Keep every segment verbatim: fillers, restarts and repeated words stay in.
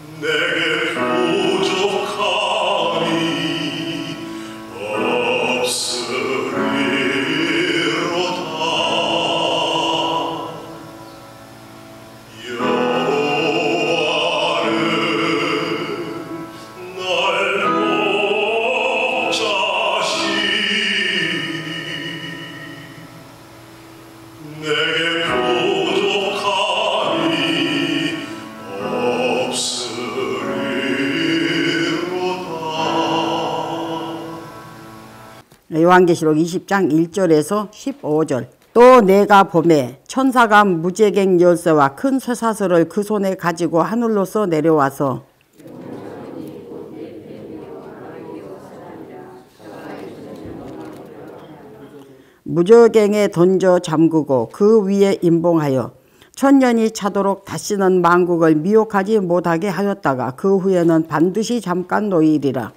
내게 부족함이 없으리로다. 여호와는 날 목자시니 내게 부족함이 요한계시록 이십 장 일 절에서 십오 절. 또 내가 보매 천사가 무제객 열쇠와 큰 쇠사슬을 그 손에 가지고 하늘로서 내려와서 무저갱에 던져 잠그고 그 위에 임봉하여 천년이 차도록 다시는 만국을 미혹하지 못하게 하였다가 그 후에는 반드시 잠깐 놓이리라.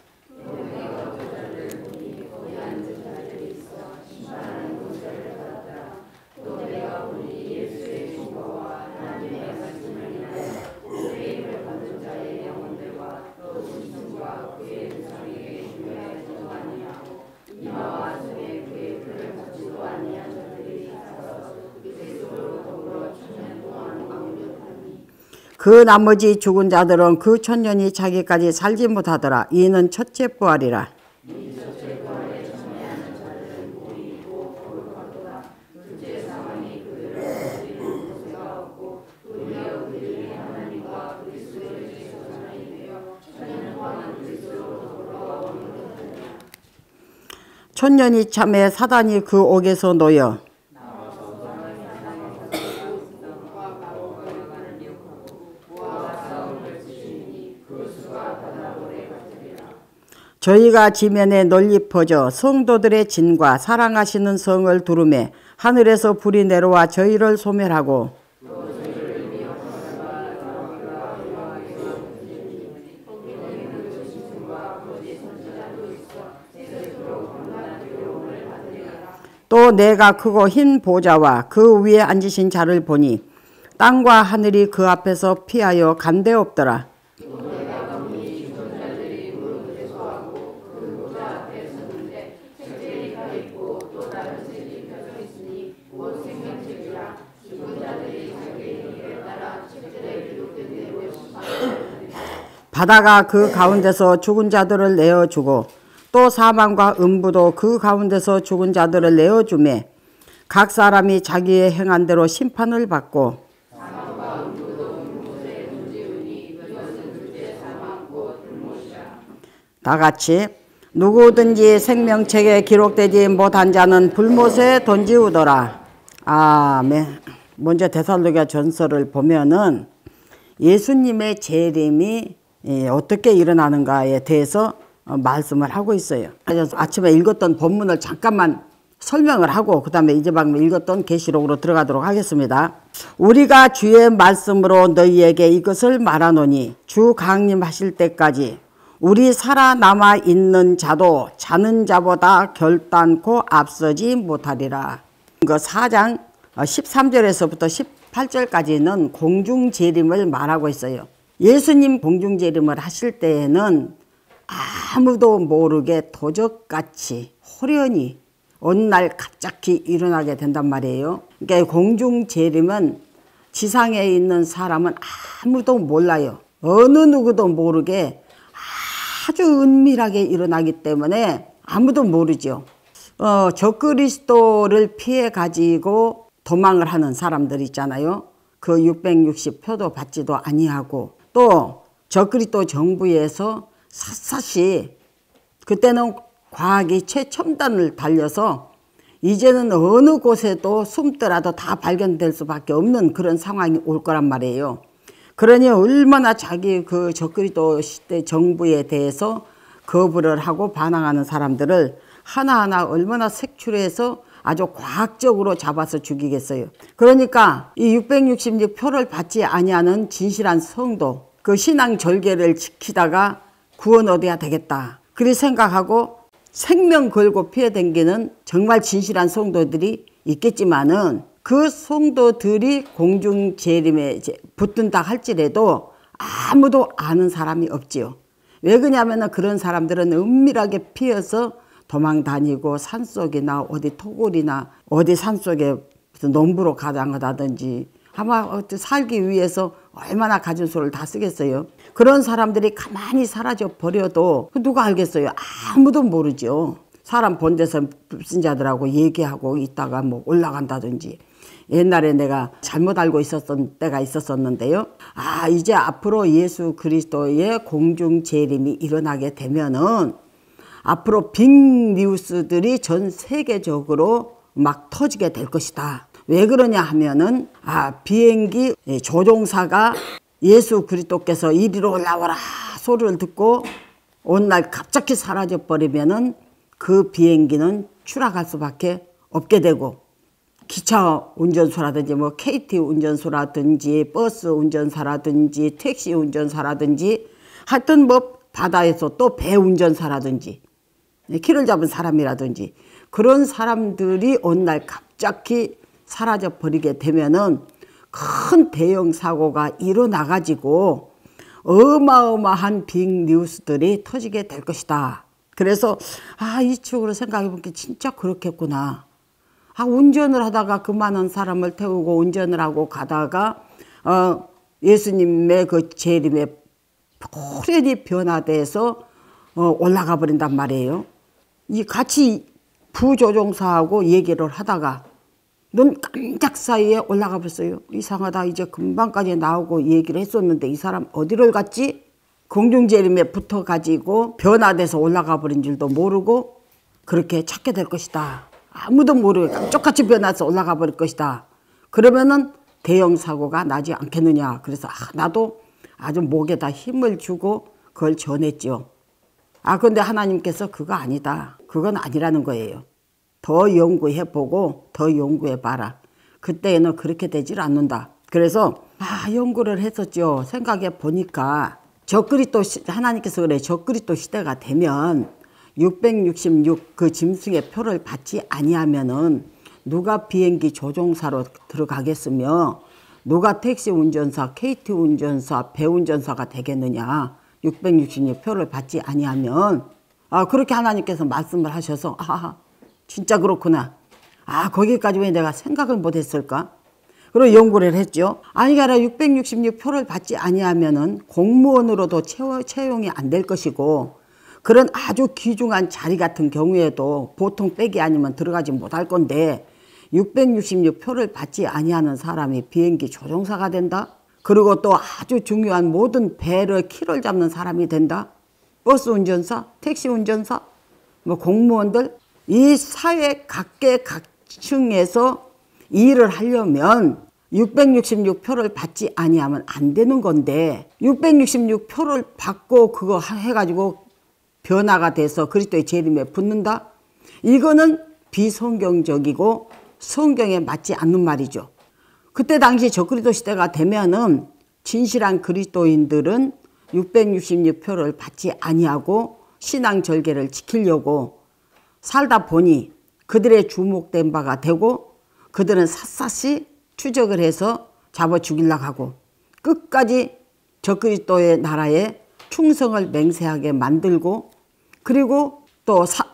그 나머지 죽은 자들은 그 천년이 차기까지 살지 못하더라. 이는 첫째 부활이라. 천년이 참에 사단이 그 옥에서 놓여 저희가 지면에 널리 퍼져 성도들의 진과 사랑하시는 성을 두루매 하늘에서 불이 내려와 저희를 소멸하고 또 내가 크고 흰 보좌와 그 위에 앉으신 자를 보니 땅과 하늘이 그 앞에서 피하여 간데 없더라. 바다가 그 가운데서 죽은 자들을 내어주고 또 사망과 음부도 그 가운데서 죽은 자들을 내어주매 각 사람이 자기의 행한 대로 심판을 받고 다같이 누구든지 생명책에 기록되지 못한 자는 불못에 던지우더라. 아멘. 먼저 데살로니가 전서를 보면은 예수님의 재림이 어떻게 일어나는가에 대해서 말씀을 하고 있어요. 아침에 읽었던 본문을 잠깐만 설명을 하고 그 다음에 이제 방금 읽었던 계시록으로 들어가도록 하겠습니다. 우리가 주의 말씀으로 너희에게 이것을 말하노니 주 강림하실 때까지 우리 살아남아 있는 자도 자는 자보다 결단코 앞서지 못하리라. 그 사 장 십삼 절에서부터 십팔 절까지는 공중재림을 말하고 있어요. 예수님 공중재림을 하실 때에는 아무도 모르게 도적같이 호련히 어느 날 갑자기 일어나게 된단 말이에요. 그러니까 공중재림은 지상에 있는 사람은 아무도 몰라요. 어느 누구도 모르게 아주 은밀하게 일어나기 때문에 아무도 모르죠. 어, 적그리스도를 피해 가지고 도망을 하는 사람들 있잖아요. 그 육백육십 표도 받지도 아니하고 또 적그리스도 정부에서 샅샅이 그때는 과학이 최첨단을 달려서 이제는 어느 곳에도 숨더라도 다 발견될 수밖에 없는 그런 상황이 올 거란 말이에요. 그러니 얼마나 자기 그 적그리스도 시대 정부에 대해서 거부를 하고 반항하는 사람들을 하나하나 얼마나 색출해서 아주 과학적으로 잡아서 죽이겠어요. 그러니까 이 육백육십육 표를 받지 아니하는 진실한 성도, 그 신앙 절개를 지키다가 구원 얻어야 되겠다 그리 생각하고 생명 걸고 피해 댕기는 정말 진실한 성도들이 있겠지만은 그 성도들이 공중재림에 붙든다 할지라도 아무도 아는 사람이 없지요. 왜 그러냐면 그런 사람들은 은밀하게 피어서 도망 다니고 산속이나 어디 토굴이나 어디 산속에 농부로 가장하다든지 아마 살기 위해서 얼마나 가진 수를 다 쓰겠어요. 그런 사람들이 가만히 사라져 버려도 누가 알겠어요? 아무도 모르죠. 사람 본 데서 불신자들하고 얘기하고 있다가 뭐 올라간다든지. 옛날에 내가 잘못 알고 있었던 때가 있었었는데요. 아, 이제 앞으로 예수 그리스도의 공중 재림이 일어나게 되면은 앞으로 빅뉴스들이 전 세계적으로 막 터지게 될 것이다. 왜 그러냐 하면은 아, 비행기 조종사가 예수 그리스도께서 이리로 올라오라 소리를 듣고 어느 날 갑자기 사라져 버리면은 그 비행기는 추락할 수밖에 없게 되고, 기차 운전소라든지 뭐 케이티 운전소라든지 버스 운전사라든지 택시 운전사라든지 하여튼 뭐 바다에서 또 배 운전사라든지 키를 잡은 사람이라든지 그런 사람들이 어느 날 갑자기 사라져 버리게 되면은 큰 대형 사고가 일어나 가지고 어마어마한 빅뉴스들이 터지게 될 것이다. 그래서 아, 이쪽으로 생각해 보니까 진짜 그렇겠구나. 아, 운전을 하다가 그 많은 사람을 태우고 운전을 하고 가다가 어, 예수님의 그 재림에 호련히 변화돼서 어, 올라가 버린단 말이에요. 이 같이 부조종사하고 얘기를 하다가 눈 깜짝 사이에 올라가 버렸어요. 이상하다. 이제 금방까지 나오고 얘기를 했었는데 이 사람 어디를 갔지? 공중재림에 붙어가지고 변화돼서 올라가 버린 줄도 모르고 그렇게 찾게 될 것이다. 아무도 모르게 깜짝같이 변해서 올라가 버릴 것이다. 그러면은 대형 사고가 나지 않겠느냐. 그래서 아, 나도 아주 목에다 힘을 주고 그걸 전했죠. 아, 근데 하나님께서 그거 아니다. 그건 아니라는 거예요. 더 연구해보고 더 연구해봐라. 그때에는 그렇게 되질 않는다. 그래서 아, 연구를 했었죠. 생각해 보니까 적그리스도 하나님께서 그래, 적그리스도 시대가 되면 육백육십육 그 짐승의 표를 받지 아니하면은 누가 비행기 조종사로 들어가겠으며 누가 택시 운전사, 케이티 운전사, 배 운전사가 되겠느냐. 육백육십육 표를 받지 아니하면. 아, 그렇게 하나님께서 말씀을 하셔서 아, 진짜 그렇구나. 아, 거기까지 왜 내가 생각을 못했을까? 그리고 연구를 했죠. 아니, 아니라 육백육십육 표를 받지 아니하면은 공무원으로도 채워, 채용이 안 될 것이고, 그런 아주 귀중한 자리 같은 경우에도 보통 백이 아니면 들어가지 못할 건데 육백육십육 표를 받지 아니하는 사람이 비행기 조종사가 된다? 그리고 또 아주 중요한 모든 배를 키를 잡는 사람이 된다? 버스 운전사, 택시 운전사, 뭐 공무원들, 이 사회 각계 각층에서 일을 하려면 육백육십육 표를 받지 아니하면 안 되는 건데 육백육십육 표를 받고 그거 해가지고 변화가 돼서 그리스도의 재림에 붙는다? 이거는 비성경적이고 성경에 맞지 않는 말이죠. 그때 당시 적그리스도 시대가 되면은 진실한 그리스도인들은 육백육십육 표를 받지 아니하고 신앙 절개를 지키려고 살다 보니 그들의 주목된 바가 되고 그들은 샅샅이 추적을 해서 잡아 죽이려고 하고 끝까지 적그리스도의 나라에 충성을 맹세하게 만들고 그리고 또 사,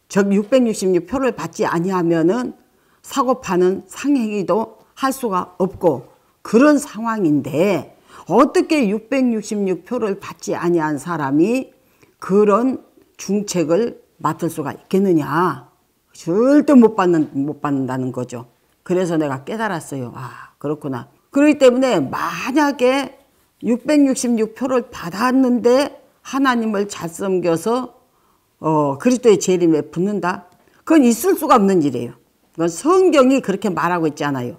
육백육십육 표를 받지 아니하면은 사고 파는 상행위도 할 수가 없고 그런 상황인데 어떻게 육백육십육 표를 받지 아니한 사람이 그런 중책을 맡을 수가 있겠느냐. 절대 못 받는, 못 받는다는 거죠. 그래서 내가 깨달았어요. 아, 그렇구나. 그렇기 때문에 만약에 육백육십육 표를 받았는데 하나님을 잘 섬겨서 어, 그리스도의 재림에 붙는다? 그건 있을 수가 없는 일이에요. 그건 성경이 그렇게 말하고 있지 않아요.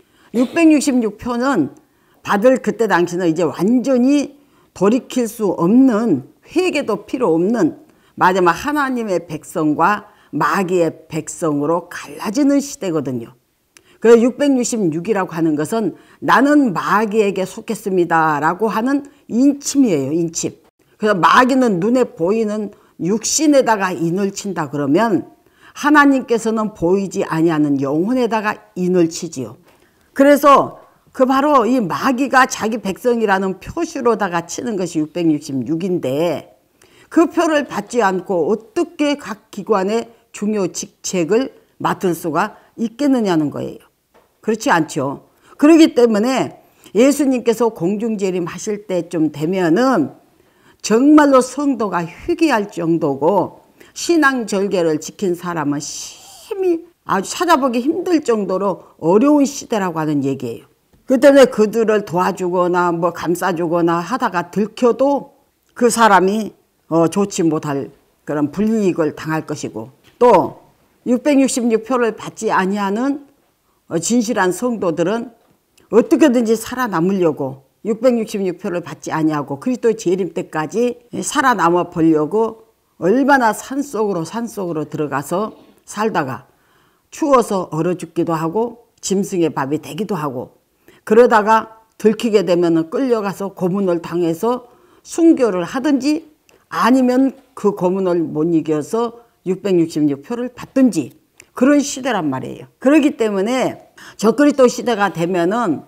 육백육십육 표는 받을 그때 당시는 이제 완전히 돌이킬 수 없는 회개도 필요 없는 마지막 하나님의 백성과 마귀의 백성으로 갈라지는 시대거든요. 그 육백육십육이라고 하는 것은 나는 마귀에게 속했습니다 라고 하는 인침이에요. 인침. 그래서 마귀는 눈에 보이는 육신에다가 인을 친다 그러면 하나님께서는 보이지 아니하는 영혼에다가 인을 치지요. 그래서 그 바로 이 마귀가 자기 백성이라는 표시로다가 치는 것이 육백육십육인데 그 표를 받지 않고 어떻게 각 기관의 중요 직책을 맡을 수가 있겠느냐는 거예요. 그렇지 않죠. 그렇기 때문에 예수님께서 공중재림 하실 때쯤 되면은 정말로 성도가 회개할 정도고 신앙절개를 지킨 사람은 심히 아주 찾아보기 힘들 정도로 어려운 시대라고 하는 얘기예요. 그 때문에 그들을 도와주거나 뭐 감싸주거나 하다가 들켜도 그 사람이 어, 좋지 못할 그런 불이익을 당할 것이고 또 육백육십육 표를 받지 아니하는 어, 진실한 성도들은 어떻게든지 살아남으려고 육백육십육 표를 받지 아니하고 그리스도의 재림 때까지 살아남아 보려고 얼마나 산속으로 산속으로 들어가서 살다가 추워서 얼어 죽기도 하고 짐승의 밥이 되기도 하고 그러다가 들키게 되면 끌려가서 고문을 당해서 순교를 하든지 아니면 그 고문을 못 이겨서 육백육십육 표를 받든지 그런 시대란 말이에요. 그렇기 때문에 적그리스도 시대가 되면은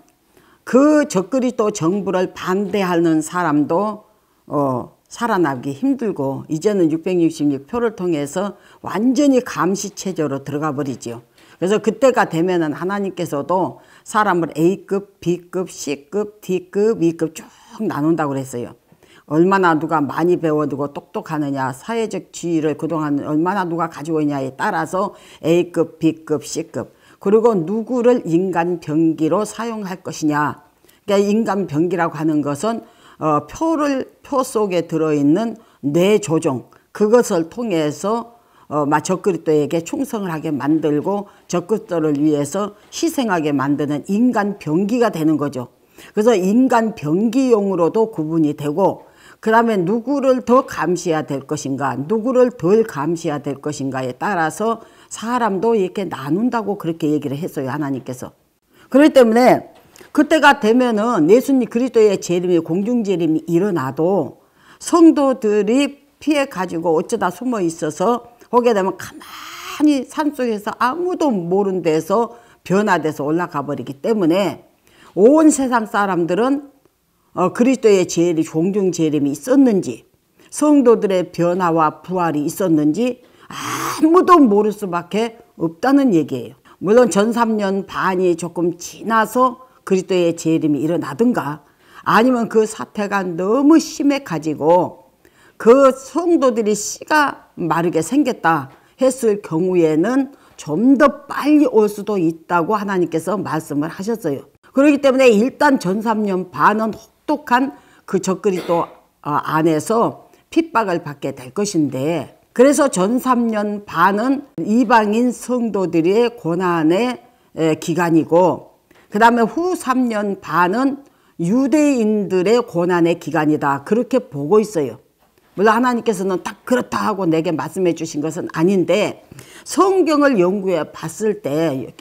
그 적그리스도 정부를 반대하는 사람도 어, 살아나기 힘들고 이제는 육백육십육 표를 통해서 완전히 감시체제로 들어가 버리죠. 그래서 그때가 되면은 하나님께서도 사람을 A급, B급, C급, D급, E급 쭉 나눈다고 그랬어요. 얼마나 누가 많이 배워두고 똑똑하느냐, 사회적 지위를 그동안 얼마나 누가 가지고 있냐에 따라서 A급, B급, C급. 그리고 누구를 인간 병기로 사용할 것이냐. 그러니까 인간 병기라고 하는 것은 어, 표를 표 속에 들어있는 뇌 조종 그것을 통해서 어, 적그리스도에게 충성을 하게 만들고 적그리스도를 위해서 희생하게 만드는 인간 병기가 되는 거죠. 그래서 인간 병기용으로도 구분이 되고 그 다음에 누구를 더 감시해야 될 것인가 누구를 덜 감시해야 될 것인가에 따라서 사람도 이렇게 나눈다고 그렇게 얘기를 했어요. 하나님께서. 그렇기 때문에 그때가 되면은 예수님 그리스도의 재림이 공중재림이 일어나도 성도들이 피해 가지고 어쩌다 숨어 있어서 오게 되면 가만히 산속에서 아무도 모르는 데서 변화돼서 올라가 버리기 때문에 온 세상 사람들은 어, 그리스도의 재림, 공중재림이 있었는지 성도들의 변화와 부활이 있었는지 아무도 모를 수밖에 없다는 얘기예요. 물론 전 삼 년 반이 조금 지나서 그리스도의 재림이 일어나든가 아니면 그 사태가 너무 심해 가지고 그 성도들이 씨가 마르게 생겼다 했을 경우에는 좀 더 빨리 올 수도 있다고 하나님께서 말씀을 하셨어요. 그렇기 때문에 일단 전 삼 년 반은 혹독한 그 적그리스도 안에서 핍박을 받게 될 것인데 그래서 전 삼 년 반은 이방인 성도들의 고난의 기간이고 그 다음에 후 삼 년 반은 유대인들의 고난의 기간이다 그렇게 보고 있어요. 물론 하나님께서는 딱 그렇다 하고 내게 말씀해 주신 것은 아닌데 성경을 연구해 봤을 때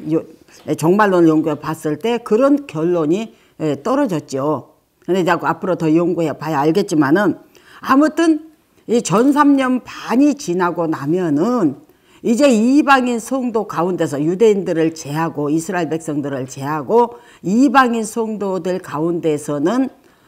정말로 연구해 봤을 때 그런 결론이 떨어졌죠. 근데 자꾸 앞으로 더 연구해 봐야 알겠지만은 아무튼 이 전 삼 년 반이 지나고 나면은 이제 이방인 성도 가운데서 유대인들을 제하고 이스라엘 백성들을 제하고 이방인 성도들 가운데서는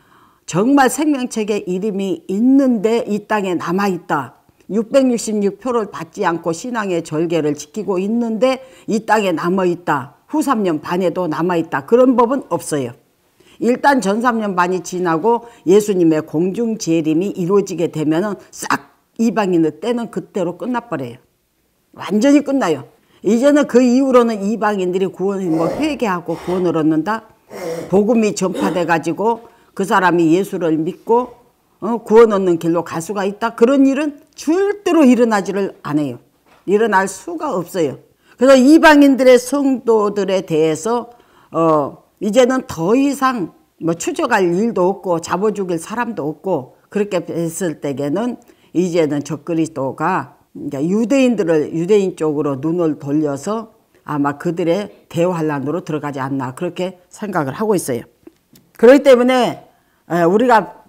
정말 생명책에 이름이 있는데 이 땅에 남아있다. 육백육십육 표를 받지 않고 신앙의 절개를 지키고 있는데 이 땅에 남아있다. 후 삼 년 반에도 남아있다. 그런 법은 없어요. 일단 전 삼 년 반이 지나고 예수님의 공중재림이 이루어지게 되면 싹 이방인의 때는 그때로 끝나버려요. 완전히 끝나요. 이제는 그 이후로는 이방인들이 구원을 뭐 회개하고 구원을 얻는다. 복음이 전파돼 가지고 그 사람이 예수를 믿고 어, 구원 얻는 길로 갈 수가 있다. 그런 일은 절대로 일어나지를 않아요. 일어날 수가 없어요. 그래서 이방인들의 성도들에 대해서 어, 이제는 더 이상 뭐 추적할 일도 없고 잡아 죽일 사람도 없고 그렇게 했을 때에는 이제는 적그리스도가 유대인들을 유대인 쪽으로 눈을 돌려서 아마 그들의 대환란으로 들어가지 않나 그렇게 생각을 하고 있어요. 그렇기 때문에 우리가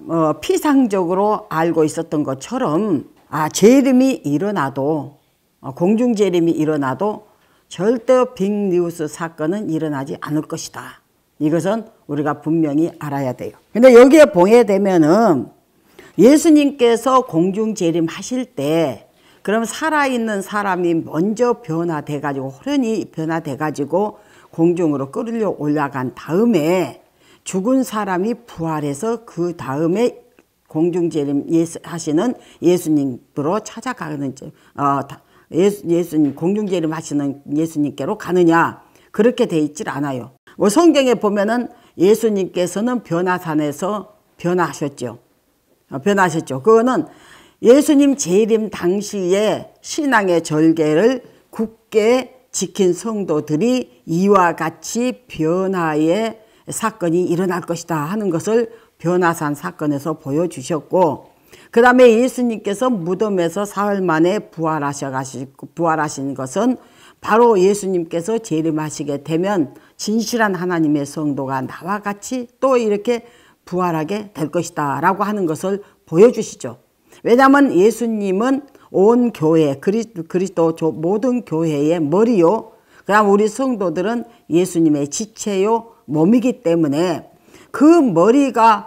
피상적으로 알고 있었던 것처럼 아 재림이 일어나도 공중재림이 일어나도 절대 빅뉴스 사건은 일어나지 않을 것이다. 이것은 우리가 분명히 알아야 돼요. 근데 여기에 보게 되면은 예수님께서 공중재림 하실 때 그럼 살아있는 사람이 먼저 변화돼 가지고 호련히 변화돼 가지고 공중으로 끌려 올라간 다음에 죽은 사람이 부활해서 그 다음에 공중재림 예수, 하시는 예수님으로 찾아가는 어, 예수, 예수님 공중재림 하시는 예수님께로 가느냐, 그렇게 돼 있질 않아요. 뭐 성경에 보면은 예수님께서는 변화산에서 변화하셨죠. 어, 변화하셨죠. 그거는 예수님 재림 당시에 신앙의 절개를 굳게 지킨 성도들이 이와 같이 변화의 사건이 일어날 것이다 하는 것을 변화산 사건에서 보여주셨고, 그 다음에 예수님께서 무덤에서 사흘 만에 부활하셔가지고 부활하신 것은 바로 예수님께서 재림하시게 되면 진실한 하나님의 성도가 나와 같이 또 이렇게 부활하게 될 것이다 라고 하는 것을 보여주시죠. 왜냐하면 예수님은 온 교회, 그리스도 모든 교회의 머리요, 그다음 우리 성도들은 예수님의 지체요 몸이기 때문에 그 머리가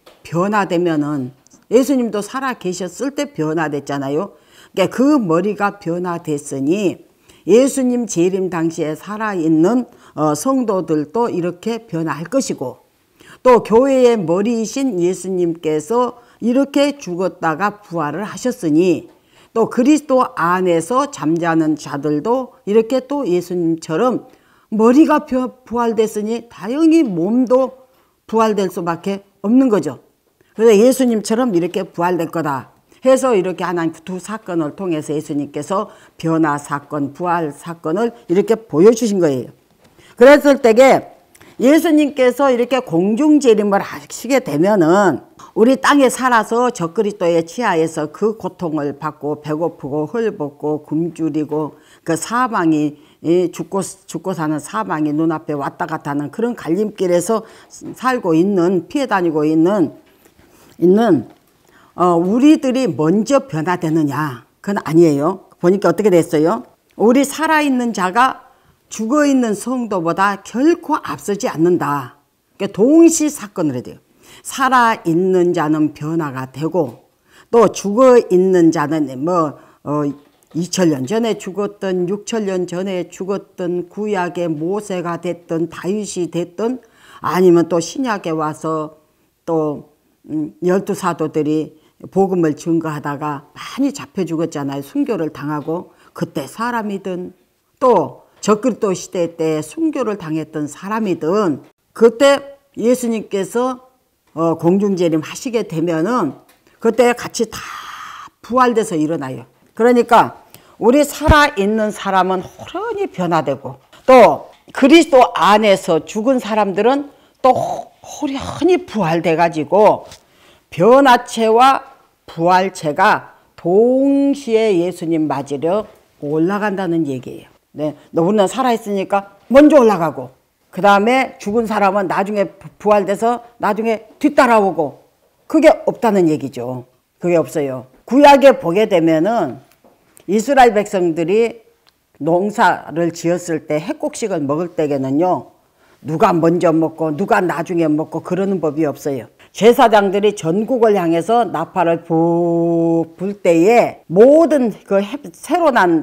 변화되면은, 예수님도 살아 계셨을 때 변화됐잖아요. 그러니까 그 머리가 변화됐으니 예수님 재림 당시에 살아있는 성도들도 이렇게 변화할 것이고, 또 교회의 머리이신 예수님께서 이렇게 죽었다가 부활을 하셨으니 또 그리스도 안에서 잠자는 자들도 이렇게 또 예수님처럼 머리가 부활됐으니 당연히 몸도 부활될 수밖에 없는 거죠. 그래서 예수님처럼 이렇게 부활될 거다 해서 이렇게 하나님 두 사건을 통해서 예수님께서 변화 사건, 부활 사건을 이렇게 보여주신 거예요. 그랬을 때에 예수님께서 이렇게 공중재림을 하시게 되면은 우리 땅에 살아서 적그리스도의 치하에서 그 고통을 받고 배고프고 헐벗고 굶주리고 그 사망이 죽고 죽고 사는 사망이 눈앞에 왔다 갔다 하는 그런 갈림길에서 살고 있는, 피해 다니고 있는 있는 어, 우리들이 먼저 변화되느냐, 그건 아니에요. 보니까 어떻게 됐어요? 우리 살아있는 자가 죽어있는 성도보다 결코 앞서지 않는다. 그러니까 동시 사건을 해야 돼요. 살아있는 자는 변화가 되고 또 죽어있는 자는 뭐 어, 이천 년 전에 죽었던, 육천 년 전에 죽었던 구약의 모세가 됐던, 다윗이 됐던, 아니면 또 신약에 와서 또 음, 열두 사도들이 복음을 증거하다가 많이 잡혀 죽었잖아요. 순교를 당하고, 그때 사람이든 또 적그리스도 시대 때 순교를 당했던 사람이든 그때 예수님께서 어, 공중재림 하시게 되면은 그때 같이 다 부활돼서 일어나요. 그러니까 우리 살아있는 사람은 호련히 변화되고 또 그리스도 안에서 죽은 사람들은 또 호련히 부활돼 가지고 변화체와 부활체가 동시에 예수님 맞으려 올라간다는 얘기예요. 네, 우리는 살아있으니까 먼저 올라가고 그 다음에 죽은 사람은 나중에 부활돼서 나중에 뒤따라오고, 그게 없다는 얘기죠. 그게 없어요. 구약에 보게 되면은 이스라엘 백성들이 농사를 지었을 때 핵곡식을 먹을 때에는요, 누가 먼저 먹고 누가 나중에 먹고 그러는 법이 없어요. 제사장들이 전국을 향해서 나팔을 불 때에 모든 그 새로 난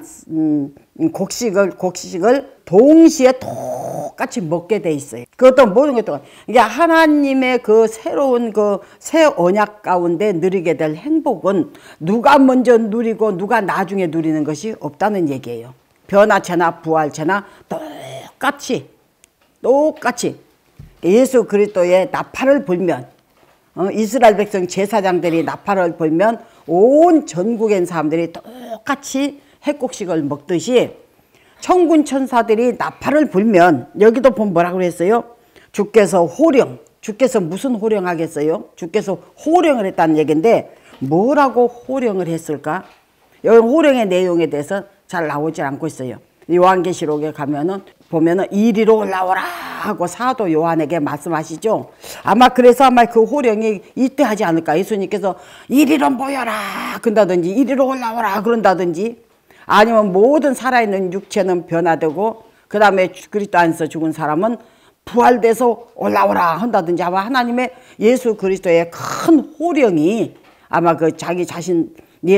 곡식을 곡식을 동시에 똑같이 먹게 돼 있어요. 그것도 모든 것도 이게 하나님의 그 새로운 그 새 언약 가운데 누리게 될 행복은 누가 먼저 누리고 누가 나중에 누리는 것이 없다는 얘기예요. 변화체나 부활체나 똑같이 똑같이 예수 그리스도의 나팔을 불면, 어, 이스라엘 백성 제사장들이 나팔을 불면 온 전국에 있는 사람들이 똑같이 핵곡식을 먹듯이 천군 천사들이 나팔을 불면, 여기도 보면 뭐라고 그랬어요? 주께서 호령, 주께서 무슨 호령하겠어요? 주께서 호령을 했다는 얘기인데 뭐라고 호령을 했을까? 여기 호령의 내용에 대해서 잘 나오지 않고 있어요. 요한계시록에 가면은 보면은 이리로 올라오라 하고 사도 요한에게 말씀하시죠. 아마 그래서 아마 그 호령이 이때 하지 않을까. 예수님께서 이리로 모여라 그런다든지 이리로 올라오라 그런다든지, 아니면 모든 살아있는 육체는 변화되고 그 다음에 그리스도 안에서 죽은 사람은 부활돼서 올라오라 한다든지 아마 하나님의 예수 그리스도의 큰 호령이 아마 그 자기 자신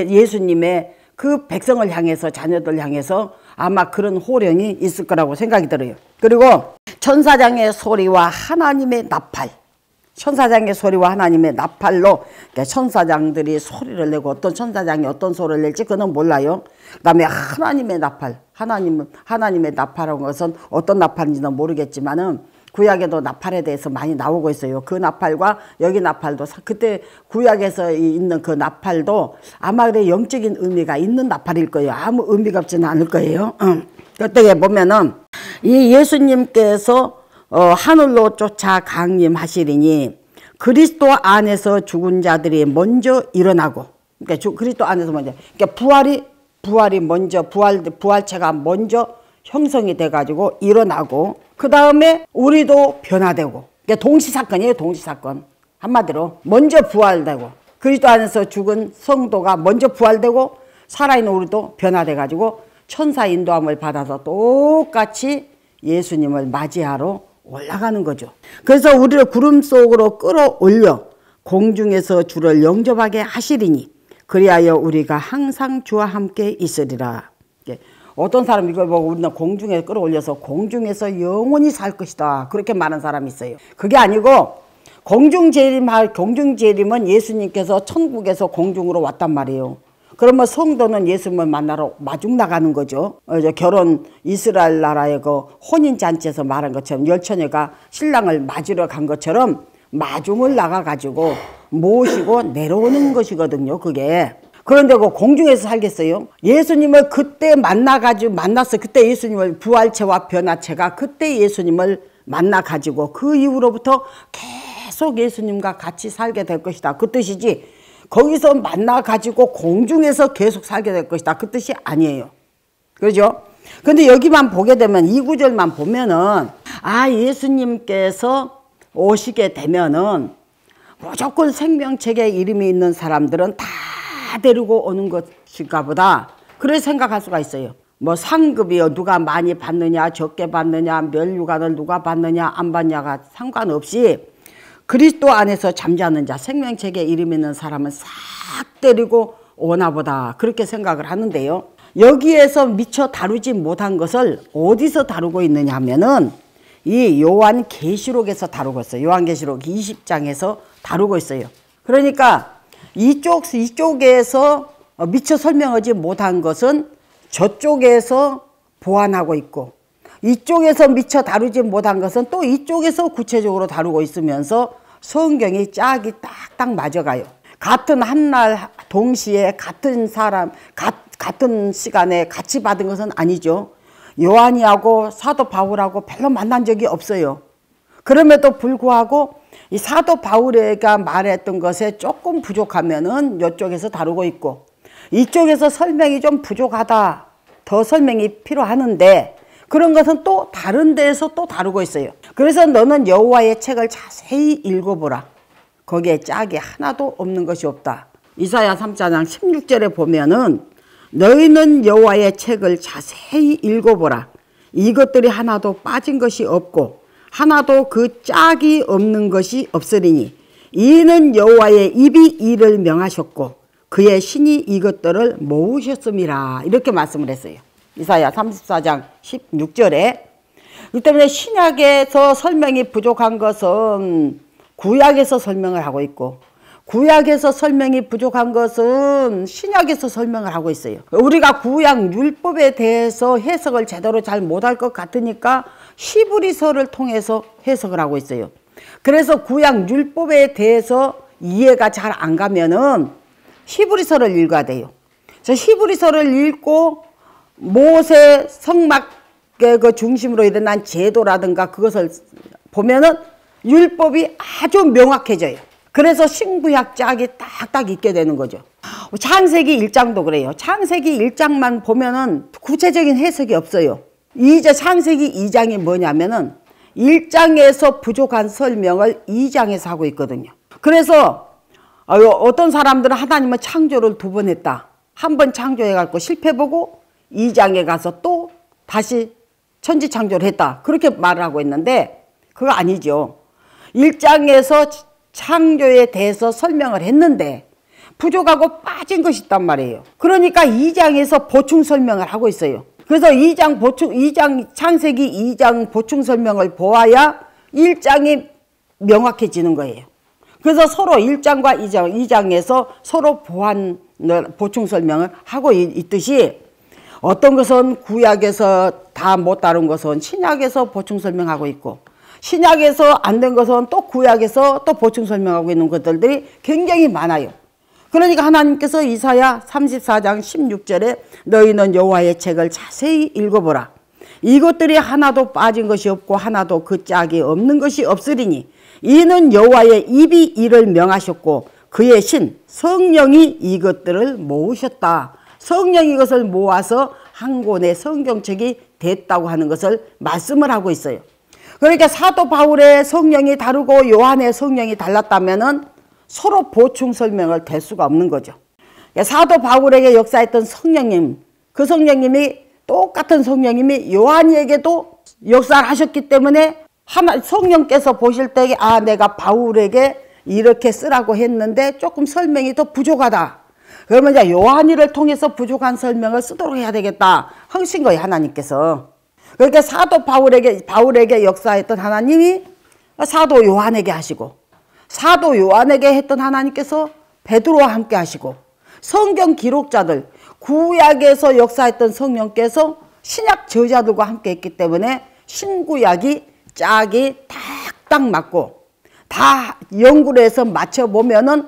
예수님의 그 백성을 향해서 자녀들 향해서 아마 그런 호령이 있을 거라고 생각이 들어요. 그리고 천사장의 소리와 하나님의 나팔, 천사장의 소리와 하나님의 나팔로, 그러니까 천사장들이 소리를 내고 어떤 천사장이 어떤 소리를 낼지 그건 몰라요. 그 다음에 하나님의 나팔, 하나님, 하나님의 나팔이라는 것은 어떤 나팔인지는 모르겠지만은 구약에도 나팔에 대해서 많이 나오고 있어요. 그 나팔과 여기 나팔도 그때 구약에서 있는 그 나팔도 아마 그래 영적인 의미가 있는 나팔일 거예요. 아무 의미가 없지는 않을 거예요. 응. 그때 보면은 이 예수님께서 어, 하늘로 쫓아 강림하시리니 그리스도 안에서 죽은 자들이 먼저 일어나고, 그러니까 주, 그리스도 안에서 먼저, 그러니까 부활이 부활이 먼저 부활 부활체가 먼저 형성이 돼가지고 일어나고, 그 다음에 우리도 변화되고, 그러니까 동시사건이에요. 동시사건. 한마디로 먼저 부활되고 그리스도 안에서 죽은 성도가 먼저 부활되고 살아있는 우리도 변화돼가지고 천사 인도함을 받아서 똑같이 예수님을 맞이하러 올라가는 거죠. 그래서 우리를 구름 속으로 끌어올려 공중에서 주를 영접하게 하시리니 그리하여 우리가 항상 주와 함께 있으리라. 어떤 사람 이걸 보고 우리는 공중에 끌어올려서 공중에서 영원히 살 것이다, 그렇게 말하는 사람이 있어요. 그게 아니고 공중재림, 공중재림은 예수님께서 천국에서 공중으로 왔단 말이에요. 그러면 성도는 예수님을 만나러 마중 나가는 거죠. 어, 결혼 이스라엘 나라의 그 혼인잔치에서 말한 것처럼 열처녀가 신랑을 맞으러 간 것처럼 마중을 나가가지고 모시고 내려오는 것이거든요, 그게. 그런데 그 공중에서 살겠어요? 예수님을 그때 만나가지고, 만났어. 그때 예수님을 부활체와 변화체가 그때 예수님을 만나가지고 그 이후로부터 계속 예수님과 같이 살게 될 것이다, 그 뜻이지. 거기서 만나가지고 공중에서 계속 살게 될 것이다, 그 뜻이 아니에요. 그렇죠? 근데 여기만 보게 되면, 이 구절만 보면은, 아, 예수님께서 오시게 되면은 무조건 생명책에 이름이 있는 사람들은 다 데리고 오는 것인가 보다, 그렇게 생각할 수가 있어요. 뭐 상급이요, 누가 많이 받느냐 적게 받느냐, 멸류관을 누가 받느냐 안 받냐가 상관없이 그리스도 안에서 잠자는 자, 생명책에 이름 있는 사람은 싹 데리고 오나 보다, 그렇게 생각을 하는데요. 여기에서 미처 다루지 못한 것을 어디서 다루고 있느냐 하면은 이 요한계시록에서 다루고 있어요. 요한계시록 이십 장에서 다루고 있어요. 그러니까 이쪽, 이쪽에서 미처 설명하지 못한 것은 저쪽에서 보완하고 있고, 이쪽에서 미처 다루지 못한 것은 또 이쪽에서 구체적으로 다루고 있으면서 성경이 짝이 딱딱 맞아가요. 같은 한날 동시에 같은 사람, 가, 같은 시간에 같이 받은 것은 아니죠. 요한이하고 사도 바울하고 별로 만난 적이 없어요. 그럼에도 불구하고 이 사도 바울에가 말했던 것에 조금 부족하면은 이쪽에서 다루고 있고, 이쪽에서 설명이 좀 부족하다, 더 설명이 필요하는데 그런 것은 또 다른 데에서 또 다루고 있어요. 그래서 너는 여호와의 책을 자세히 읽어보라. 거기에 짝이 하나도 없는 것이 없다. 이사야 삼 장 십육 절에 보면은 너희는 여호와의 책을 자세히 읽어보라. 이것들이 하나도 빠진 것이 없고 하나도 그 짝이 없는 것이 없으리니 이는 여호와의 입이 이를 명하셨고 그의 신이 이것들을 모으셨음이라. 이렇게 말씀을 했어요. 이사야 삼십사 장 십육 절에. 그 때문에 신약에서 설명이 부족한 것은 구약에서 설명을 하고 있고, 구약에서 설명이 부족한 것은 신약에서 설명을 하고 있어요. 우리가 구약 율법에 대해서 해석을 제대로 잘 못할 것 같으니까 히브리서를 통해서 해석을 하고 있어요. 그래서 구약 율법에 대해서 이해가 잘 안 가면은 히브리서를 읽어야 돼요. 그래서 히브리서를 읽고 모세 성막의 그 중심으로 일어난 제도라든가 그것을 보면은 율법이 아주 명확해져요. 그래서 신구약 짝이 딱딱 있게 되는 거죠. 창세기 일 장도 그래요. 창세기 일 장만 보면은 구체적인 해석이 없어요. 이제 창세기 이 장이 뭐냐면은 일 장에서 부족한 설명을 이 장에서 하고 있거든요. 그래서 어떤 사람들은 하나님은 창조를 두 번 했다. 한 번 창조해갖고 실패보고 이 장에 가서 또 다시 천지창조를 했다. 그렇게 말을 하고 있는데 그거 아니죠. 일 장에서 창조에 대해서 설명을 했는데 부족하고 빠진 것이 있단 말이에요. 그러니까 이 장에서 보충 설명을 하고 있어요. 그래서 이 장 보충, 이 장 창세기 이 장 보충 설명을 보아야 일 장이 명확해지는 거예요. 그래서 서로 일 장과 이 장, 이 장에서 서로 보완, 보충 설명을 하고 있듯이 어떤 것은 구약에서 다 못 다룬 것은 신약에서 보충 설명하고 있고 신약에서 안 된 것은 또 구약에서 또 보충 설명하고 있는 것들이 굉장히 많아요. 그러니까 하나님께서 이사야 삼십사 장 십육 절에 너희는 여호와의 책을 자세히 읽어보라. 이것들이 하나도 빠진 것이 없고 하나도 그 짝이 없는 것이 없으리니 이는 여호와의 입이 이를 명하셨고 그의 신 성령이 이것들을 모으셨다. 성령이 이것을 모아서 한 권의 성경책이 됐다고 하는 것을 말씀을 하고 있어요. 그러니까 사도 바울의 성령이 다르고 요한의 성령이 달랐다면은 서로 보충 설명을 될 수가 없는 거죠. 사도 바울에게 역사했던 성령님, 그 성령님이 똑같은 성령님이 요한에게도 역사를 하셨기 때문에 하나 성령께서 보실 때 아 내가 바울에게 이렇게 쓰라고 했는데 조금 설명이 더 부족하다. 그러면 이제 요한이를 통해서 부족한 설명을 쓰도록 해야 되겠다 하신 거예요, 하나님께서. 그러니까 사도 바울에게 바울에게 역사했던 하나님이 사도 요한에게 하시고 사도 요한에게 했던 하나님께서 베드로와 함께 하시고 성경 기록자들 구약에서 역사했던 성령께서 신약 저자들과 함께 했기 때문에 신구약이 짝이 딱딱 맞고 다 연구를 해서 맞춰보면은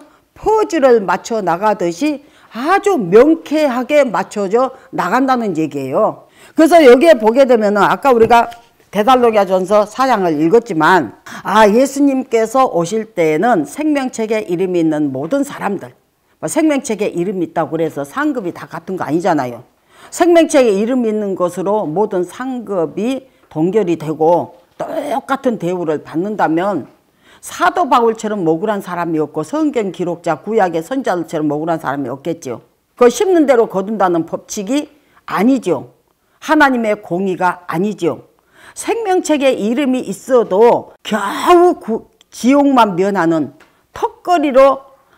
퍼즐을 맞춰 나가듯이 아주 명쾌하게 맞춰져 나간다는 얘기예요. 그래서 여기에 보게 되면은 아까 우리가 데살로니가전서 사 장을 읽었지만 아 예수님께서 오실 때에는 생명책에 이름이 있는 모든 사람들 생명책에 이름이 있다고 그래서 상급이 다 같은 거 아니잖아요. 생명책에 이름이 있는 것으로 모든 상급이 동결이 되고 똑같은 대우를 받는다면 사도 바울처럼 억울한 사람이 없고 성경 기록자 구약의 선자들처럼 억울한 사람이 없겠죠. 그 심는 대로 거둔다는 법칙이 아니죠. 하나님의 공의가 아니죠. 생명책에 이름이 있어도 겨우 구, 지옥만 면하는 턱걸이로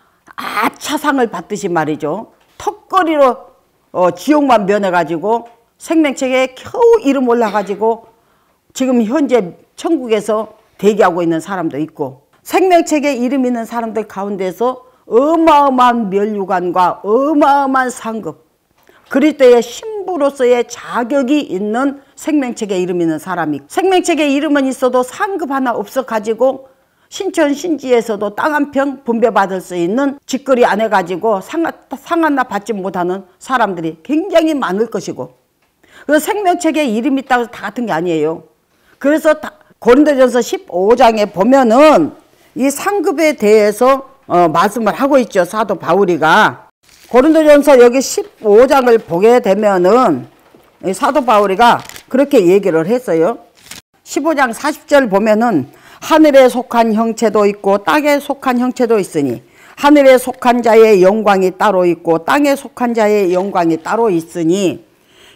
아차상을 받듯이 말이죠. 턱걸이로 어, 지옥만 면해가지고 생명책에 겨우 이름 올라가지고 지금 현재 천국에서 대기하고 있는 사람도 있고 생명책에 이름 있는 사람들 가운데서 어마어마한 면류관과 어마어마한 상급 그리스도의 신부로서의 자격이 있는 생명책에 이름 있는 사람이 생명책에 이름은 있어도 상급 하나 없어 가지고 신천 신지에서도 땅 한 평 분배받을 수 있는 직거리 안 해가지고 상, 상 하나 받지 못하는 사람들이 굉장히 많을 것이고 그래서 생명책에 이름이 있다고 다 같은 게 아니에요. 그래서 다, 고린도전서 십오 장에 보면은 이 상급에 대해서 어, 말씀을 하고 있죠. 사도 바울이가 고린도전서 여기 십오 장을 보게 되면은 사도 바울이가 그렇게 얘기를 했어요. 십오 장 사십 절 보면은 하늘에 속한 형체도 있고 땅에 속한 형체도 있으니 하늘에 속한 자의 영광이 따로 있고 땅에 속한 자의 영광이 따로 있으니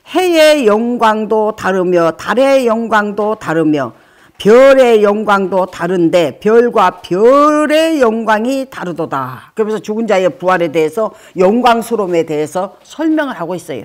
해의 영광도 다르며 달의 영광도 다르며 별의 영광도 다른데 별과 별의 영광이 다르도다. 그러면서 죽은 자의 부활에 대해서 영광스러움에 대해서 설명을 하고 있어요.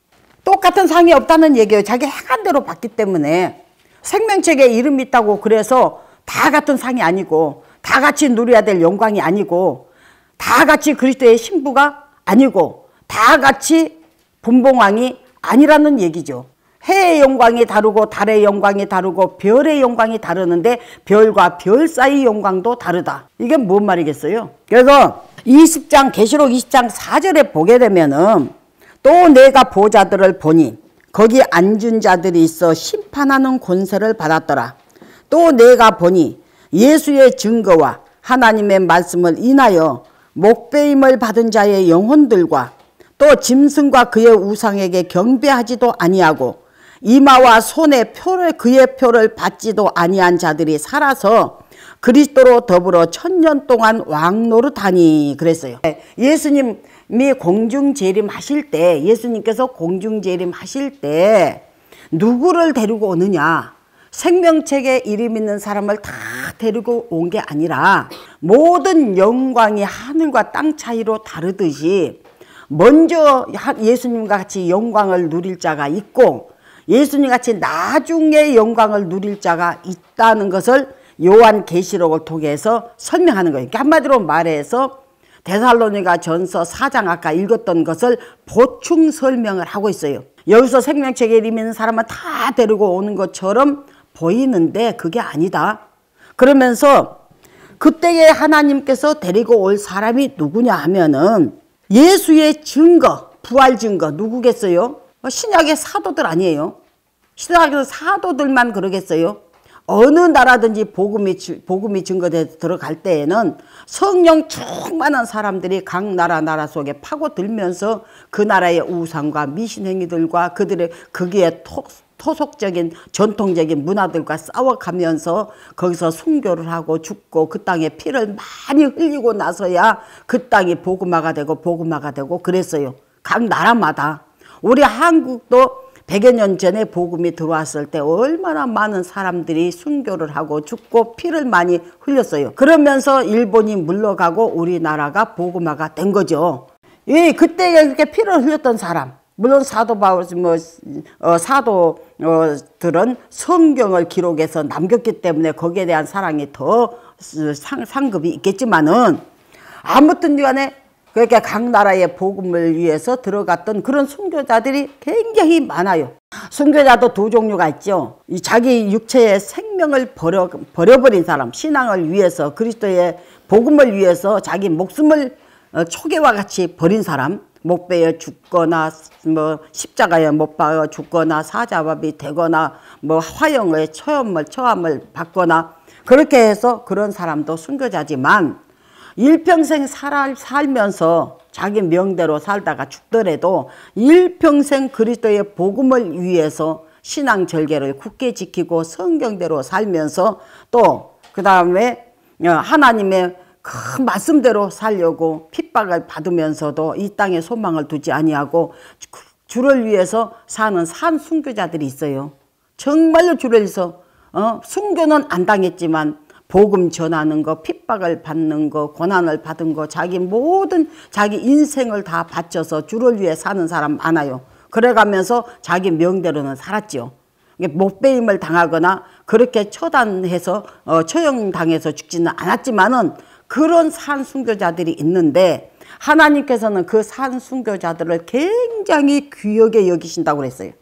똑같은 상이 없다는 얘기예요. 자기 행한 대로 받기 때문에 생명책에 이름이 있다고 그래서 다 같은 상이 아니고 다 같이 누려야 될 영광이 아니고 다 같이 그리스도의 신부가 아니고 다 같이 분봉왕이 아니라는 얘기죠. 해의 영광이 다르고 달의 영광이 다르고 별의 영광이 다르는데 별과 별 사이 영광도 다르다. 이게 뭔 말이겠어요? 그래서 이십 장 계시록 이십 장 사 절에 보게 되면은 또 내가 보좌들을 보니 거기 앉은 자들이 있어 심판하는 권세를 받았더라. 또 내가 보니 예수의 증거와 하나님의 말씀을 인하여 목배임을 받은 자의 영혼들과 또 짐승과 그의 우상에게 경배하지도 아니하고 이마와 손에 표를 그의 표를 받지도 아니한 자들이 살아서 그리스도로 더불어 천년 동안 왕노릇하니 그랬어요. 예수님이 공중재림 하실 때 예수님께서 공중재림 하실 때 누구를 데리고 오느냐? 생명책에 이름 있는 사람을 다 데리고 온 게 아니라 모든 영광이 하늘과 땅 차이로 다르듯이 먼저 예수님과 같이 영광을 누릴 자가 있고 예수님 같이 나중에 영광을 누릴 자가 있다는 것을 요한계시록을 통해서 설명하는 거예요. 한마디로 말해서 데살로니가 전서 사 장 아까 읽었던 것을 보충 설명을 하고 있어요. 여기서 생명책에 이름 있는 사람은 다 데리고 오는 것처럼 보이는데 그게 아니다. 그러면서 그때에 하나님께서 데리고 올 사람이 누구냐 하면은 예수의 증거, 부활 증거 누구겠어요? 신약의 사도들 아니에요. 신약의 사도들만 그러겠어요. 어느 나라든지 복음이, 복음이 증거돼서 들어갈 때에는 성령 충만한 사람들이 각 나라 나라 속에 파고들면서 그 나라의 우상과 미신행위들과 그들의 거기에 토, 토속적인 전통적인 문화들과 싸워가면서 거기서 순교를 하고 죽고 그 땅에 피를 많이 흘리고 나서야 그 땅이 복음화가 되고 복음화가 되고 그랬어요. 각 나라마다. 우리 한국도 백여 년 전에 복음이 들어왔을 때 얼마나 많은 사람들이 순교를 하고 죽고 피를 많이 흘렸어요. 그러면서 일본이 물러가고 우리나라가 복음화가 된 거죠. 예, 그때 이렇게 피를 흘렸던 사람, 물론 사도 바울, 뭐, 어, 사도들은 성경을 기록해서 남겼기 때문에 거기에 대한 사랑이 더 상, 상급이 있겠지만은 아무튼 간에 그러니까 각 나라의 복음을 위해서 들어갔던 그런 순교자들이 굉장히 많아요. 순교자도 두 종류가 있죠. 이 자기 육체의 생명을 버려, 버려버린 사람, 신앙을 위해서 그리스도의 복음을 위해서 자기 목숨을 초계와 같이 버린 사람, 목배에 죽거나 뭐 십자가에 못 박아 죽거나 사자밥이 되거나 뭐 화형의 처함을 처함을 받거나 그렇게 해서 그런 사람도 순교자지만 일평생 살, 살면서 자기 명대로 살다가 죽더라도 일평생 그리스도의 복음을 위해서 신앙 절개를 굳게 지키고 성경대로 살면서 또 그 다음에 하나님의 그 말씀대로 살려고 핍박을 받으면서도 이 땅에 소망을 두지 아니하고 주를 위해서 사는 산 순교자들이 있어요. 정말로 주를 위해서 어, 순교는 안 당했지만 복음 전하는 거, 핍박을 받는 거, 고난을 받은 거, 자기 모든 자기 인생을 다 바쳐서 주를 위해 사는 사람 많아요. 그래가면서 자기 명대로는 살았죠. 목배임을 당하거나 그렇게 처단해서 어, 처형당해서 죽지는 않았지만은 그런 산 순교자들이 있는데 하나님께서는 그 산 순교자들을 굉장히 귀하게 여기신다고 그랬어요.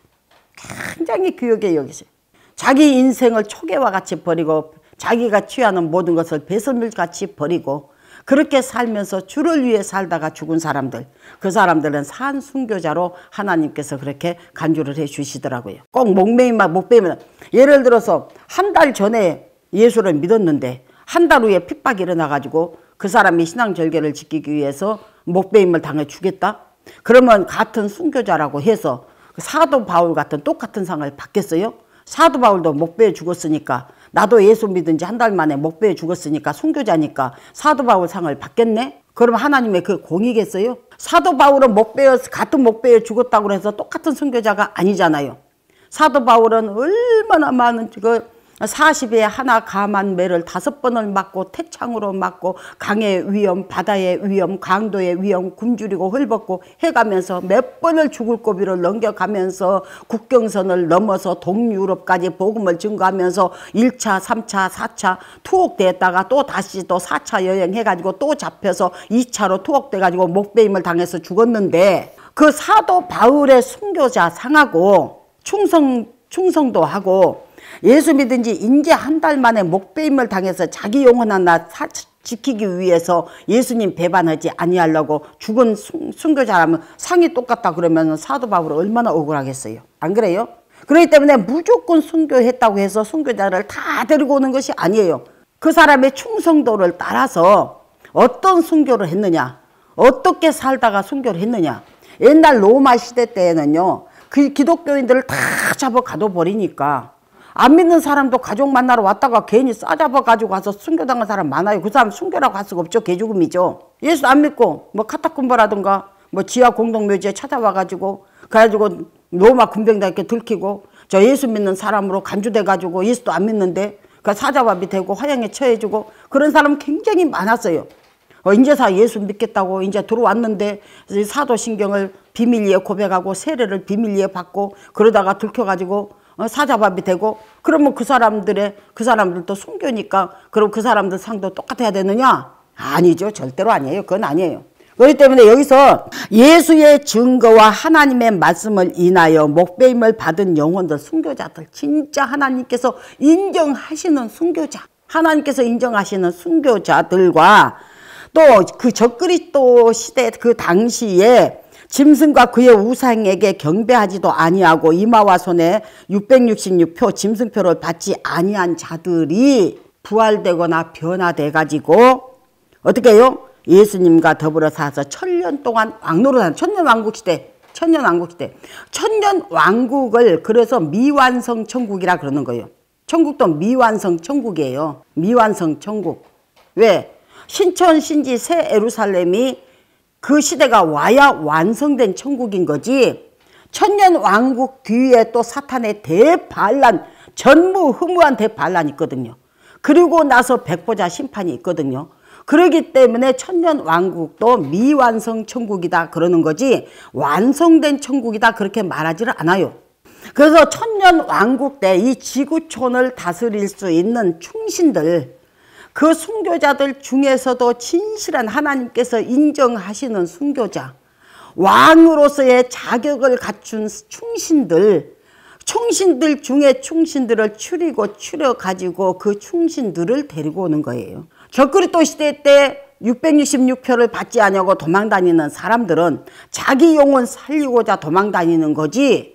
굉장히 귀하게 여기세요. 자기 인생을 초계와 같이 버리고 자기가 취하는 모든 것을 배설물같이 버리고 그렇게 살면서 주를 위해 살다가 죽은 사람들, 그 사람들은 산 순교자로 하나님께서 그렇게 간주를 해 주시더라고요. 꼭 목매임만 목매임만 예를 들어서 한 달 전에 예수를 믿었는데 한 달 후에 핍박이 일어나가지고 그 사람이 신앙절개를 지키기 위해서 목배임을 당해 주겠다? 그러면 같은 순교자라고 해서 사도 바울 같은 똑같은 상을 받겠어요? 사도 바울도 목배에 죽었으니까 나도 예수 믿은 지 한 달 만에 목배에 죽었으니까 순교자니까 사도 바울 상을 받겠네? 그럼 하나님의 그 공이겠어요? 사도 바울은 목배에 같은 목배에 죽었다고 해서 똑같은 순교자가 아니잖아요. 사도 바울은 얼마나 많은 그 사십에 하나 감한 매를 다섯 번을 맞고 태창으로 맞고 강의 위험, 바다의 위험, 강도의 위험 굶주리고 헐벗고 해가면서 몇 번을 죽을 고비를 넘겨가면서 국경선을 넘어서 동유럽까지 복음을 증거하면서 일 차, 삼 차, 사 차 투옥됐다가 또 다시 또 사 차 여행해가지고 또 잡혀서 이 차로 투옥돼가지고 목배임을 당해서 죽었는데 그 사도 바울의 순교자 상하고 충성, 충성도 하고 예수 믿은 지 이제 한 달 만에 목배임을 당해서 자기 영혼 하나 사, 지키기 위해서 예수님 배반하지 아니하려고 죽은 순, 순교자라면 상이 똑같다 그러면 사도 바울은 얼마나 억울하겠어요. 안 그래요? 그렇기 때문에 무조건 순교했다고 해서 순교자를 다 데리고 오는 것이 아니에요. 그 사람의 충성도를 따라서 어떤 순교를 했느냐, 어떻게 살다가 순교를 했느냐. 옛날 로마 시대 때에는요, 그 기독교인들을 다 잡아 가둬버리니까 안 믿는 사람도 가족 만나러 왔다가 괜히 싸잡아가지고 가서 순교당한 사람 많아요. 그 사람 순교라고 할 수가 없죠. 개죽음이죠. 예수 안 믿고 뭐 카타콤바라든가 뭐 지하 공동묘지에 찾아와가지고 그래가지고 로마 군병들께 들키고 저 예수 믿는 사람으로 간주돼가지고 예수도 안 믿는데 그 사자밥이 되고 화형에 처해주고 그런 사람 굉장히 많았어요. 어, 인제사 예수 믿겠다고 이제 들어왔는데 사도신경을 비밀리에 고백하고 세례를 비밀리에 받고 그러다가 들켜가지고 어, 사자밥이 되고 그러면 그 사람들의 그 사람들도 순교니까 그럼 그 사람들 상도 똑같아야 되느냐? 아니죠. 절대로 아니에요. 그건 아니에요. 그렇기 때문에 여기서 예수의 증거와 하나님의 말씀을 인하여 목배임을 받은 영혼들, 순교자들, 진짜 하나님께서 인정하시는 순교자, 하나님께서 인정하시는 순교자들과 또 그 적그리스도 시대 그 당시에 짐승과 그의 우상에게 경배하지도 아니하고 이마와 손에 육백육십육 표 짐승표를 받지 아니한 자들이 부활되거나 변화돼 가지고 어떻게 해요? 예수님과 더불어 사서 천년 동안 왕노릇한 천년왕국시대 천년왕국시대 천년왕국을 그래서 미완성 천국이라 그러는 거예요. 천국도 미완성 천국이에요. 미완성 천국. 왜? 신천 신지 새 예루살렘이 그 시대가 와야 완성된 천국인 거지. 천년왕국 뒤에 또 사탄의 대반란, 전무후무한 대반란이 있거든요. 그리고 나서 백보자 심판이 있거든요. 그렇기 때문에 천년왕국도 미완성 천국이다 그러는 거지 완성된 천국이다 그렇게 말하지를 않아요. 그래서 천년왕국 때 이 지구촌을 다스릴 수 있는 충신들, 그 순교자들 중에서도 진실한 하나님께서 인정하시는 순교자, 왕으로서의 자격을 갖춘 충신들, 충신들 중에 충신들을 추리고 추려가지고 그 충신들을 데리고 오는 거예요. 적그리스도 시대 때 육백육십육 표를 받지 않냐고 도망다니는 사람들은 자기 영혼 살리고자 도망다니는 거지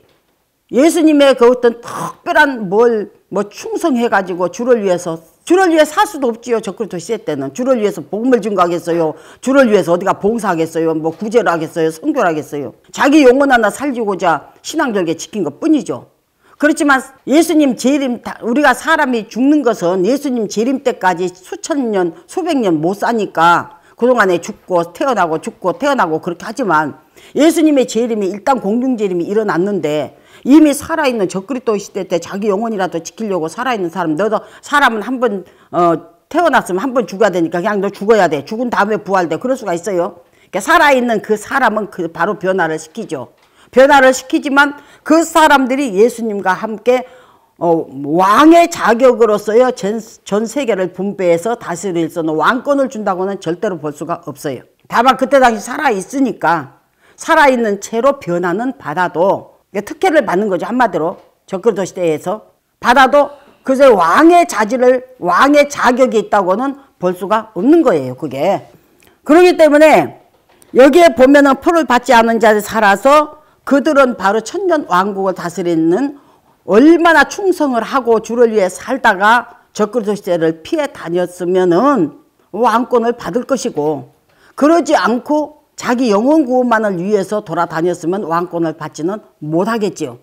예수님의 그 어떤 특별한 뭘 뭐 충성해가지고 주를 위해서 주를 위해 살 수도 없지요. 적그리스도 시대 때는 주를 위해서 복음을 증거하겠어요. 주를 위해서 어디가 봉사하겠어요. 뭐 구제를 하겠어요. 선교를 하겠어요. 자기 영혼 하나 살리고자 신앙절개 지킨 것 뿐이죠. 그렇지만 예수님 재림, 우리가 사람이 죽는 것은 예수님 재림 때까지 수천 년, 수백 년 못 사니까 그동안에 죽고 태어나고 죽고 태어나고 그렇게 하지만 예수님의 재림이 일단 공중재림이 일어났는데 이미 살아있는 적그리스도 시대 때 자기 영혼이라도 지키려고 살아있는 사람, 너도 사람은 한 번 어, 태어났으면 한 번 죽어야 되니까 그냥 너 죽어야 돼. 죽은 다음에 부활돼. 그럴 수가 있어요. 그러니까 살아있는 그 사람은 그 바로 변화를 시키죠. 변화를 시키지만 그 사람들이 예수님과 함께 어, 왕의 자격으로서요 전, 전 세계를 분배해서 다스릴 수 있는 왕권을 준다고는 절대로 볼 수가 없어요. 다만 그때 당시 살아있으니까 살아있는 채로 변화는 받아도 특혜를 받는 거죠. 한마디로 적그리스도 시대에서 받아도 그새 왕의 자질을 왕의 자격이 있다고는 볼 수가 없는 거예요. 그게 그렇기 때문에 여기에 보면은 표를 받지 않은 자들 살아서 그들은 바로 천년 왕국을 다스리는 얼마나 충성을 하고 주를 위해 살다가 적그리스도 시대를 피해 다녔으면은 왕권을 받을 것이고 그러지 않고 자기 영혼 구원만을 위해서 돌아다녔으면 왕권을 받지는 못하겠지요.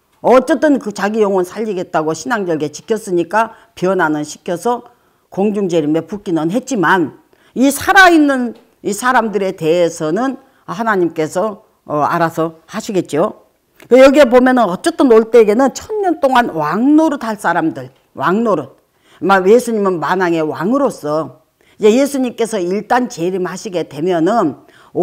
어쨌든 그 자기 영혼 살리겠다고 신앙절개 지켰으니까 변화는 시켜서 공중재림에 붙기는 했지만 이 살아있는 이 사람들에 대해서는 하나님께서 어, 알아서 하시겠죠. 여기에 보면은 어쨌든 올 때에는 천년 동안 왕노릇 할 사람들, 왕노릇. 예수님은 만왕의 왕으로서 이제 예수님께서 일단 재림하시게 되면은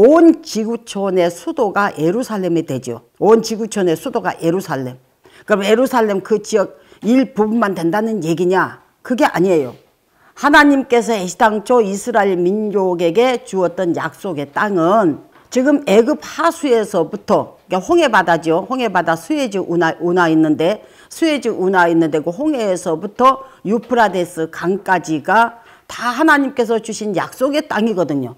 온 지구촌의 수도가 예루살렘이 되죠. 온 지구촌의 수도가 예루살렘. 그럼 예루살렘 그 지역 일부분만 된다는 얘기냐? 그게 아니에요. 하나님께서 애시당초 이스라엘 민족에게 주었던 약속의 땅은 지금 애굽 하수에서부터 그러니까 홍해바다죠. 홍해바다 수에즈 운하, 운하 있는데 수에즈 운하 있는데 그 홍해에서부터 유프라데스 강까지가 다 하나님께서 주신 약속의 땅이거든요.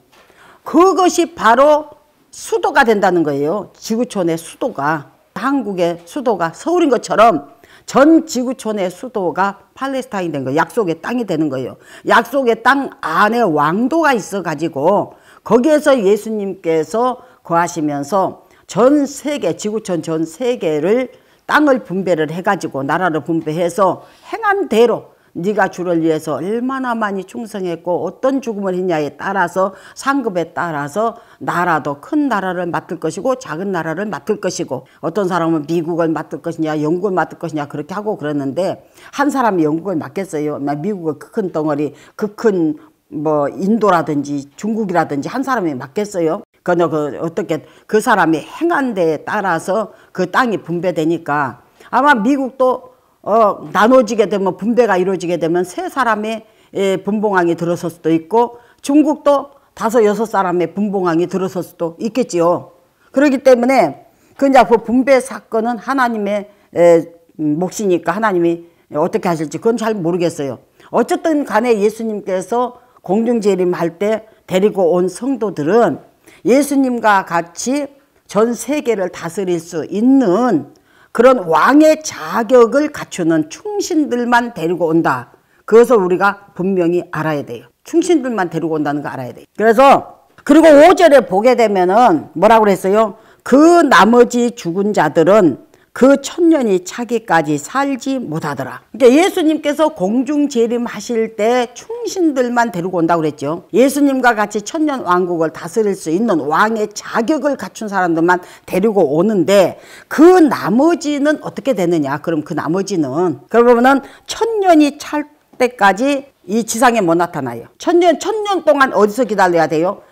그것이 바로 수도가 된다는 거예요. 지구촌의 수도가 한국의 수도가 서울인 것처럼 전 지구촌의 수도가 팔레스타인 된 거예요. 약속의 땅이 되는 거예요. 약속의 땅 안에 왕도가 있어가지고 거기에서 예수님께서 거하시면서 전 세계, 지구촌 전 세계를 땅을 분배를 해가지고 나라를 분배해서 행한 대로 네가 주를 위해서 얼마나 많이 충성했고 어떤 죽음을 했냐에 따라서 상급에 따라서 나라도 큰 나라를 맡을 것이고 작은 나라를 맡을 것이고 어떤 사람은 미국을 맡을 것이냐 영국을 맡을 것이냐 그렇게 하고 그랬는데 한 사람이 영국을 맡겠어요? 미국의 그 큰 덩어리 그 큰 뭐 인도라든지 중국이라든지 한 사람이 맡겠어요? 그너 그 어떻게 그 사람이 행한 데에 따라서 그 땅이 분배되니까 아마 미국도 어 나눠지게 되면 분배가 이루어지게 되면 세 사람의 예, 분봉왕이 들어설 수도 있고 중국도 다섯 여섯 사람의 분봉왕이 들어설 수도 있겠지요. 그렇기 때문에 그 이제 그 분배 사건은 하나님의 에, 몫이니까 하나님이 어떻게 하실지 그건 잘 모르겠어요. 어쨌든 간에 예수님께서 공중재림할 때 데리고 온 성도들은 예수님과 같이 전 세계를 다스릴 수 있는 그런 왕의 자격을 갖추는 충신들만 데리고 온다. 그것을 우리가 분명히 알아야 돼요. 충신들만 데리고 온다는 거 알아야 돼요. 그래서 그리고 오 절에 보게 되면은 뭐라고 그랬어요? 그 나머지 죽은 자들은 그 천년이 차기까지 살지 못하더라. 그러니까 예수님께서 공중 재림하실 때 충신들만 데리고 온다고 그랬죠. 예수님과 같이 천년 왕국을 다스릴 수 있는 왕의 자격을 갖춘 사람들만 데리고 오는데 그 나머지는 어떻게 되느냐? 그럼 그 나머지는 그러면은 천년이 찰 때까지 이 지상에 못 나타나요. 천년 천년 동안 어디서 기다려야 돼요?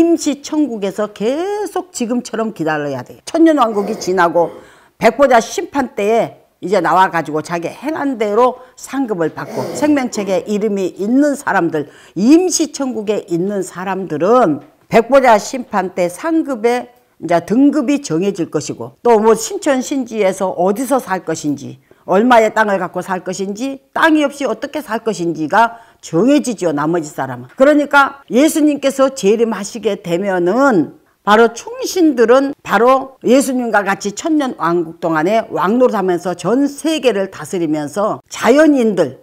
임시천국에서 계속 지금처럼 기다려야 돼요. 천년 왕국이 지나고 백보자 심판 때에 이제 나와가지고 자기 행한 대로 상급을 받고 생명책에 이름이 있는 사람들, 임시천국에 있는 사람들은 백보자 심판 때 상급의 이제 등급이 정해질 것이고 또 뭐 신천신지에서 어디서 살 것인지 얼마의 땅을 갖고 살 것인지 땅이 없이 어떻게 살 것인지가 정해지죠. 나머지 사람은. 그러니까 예수님께서 재림하시게 되면은 바로 충신들은 바로 예수님과 같이 천년 왕국 동안에 왕노릇하면서 전 세계를 다스리면서 자연인들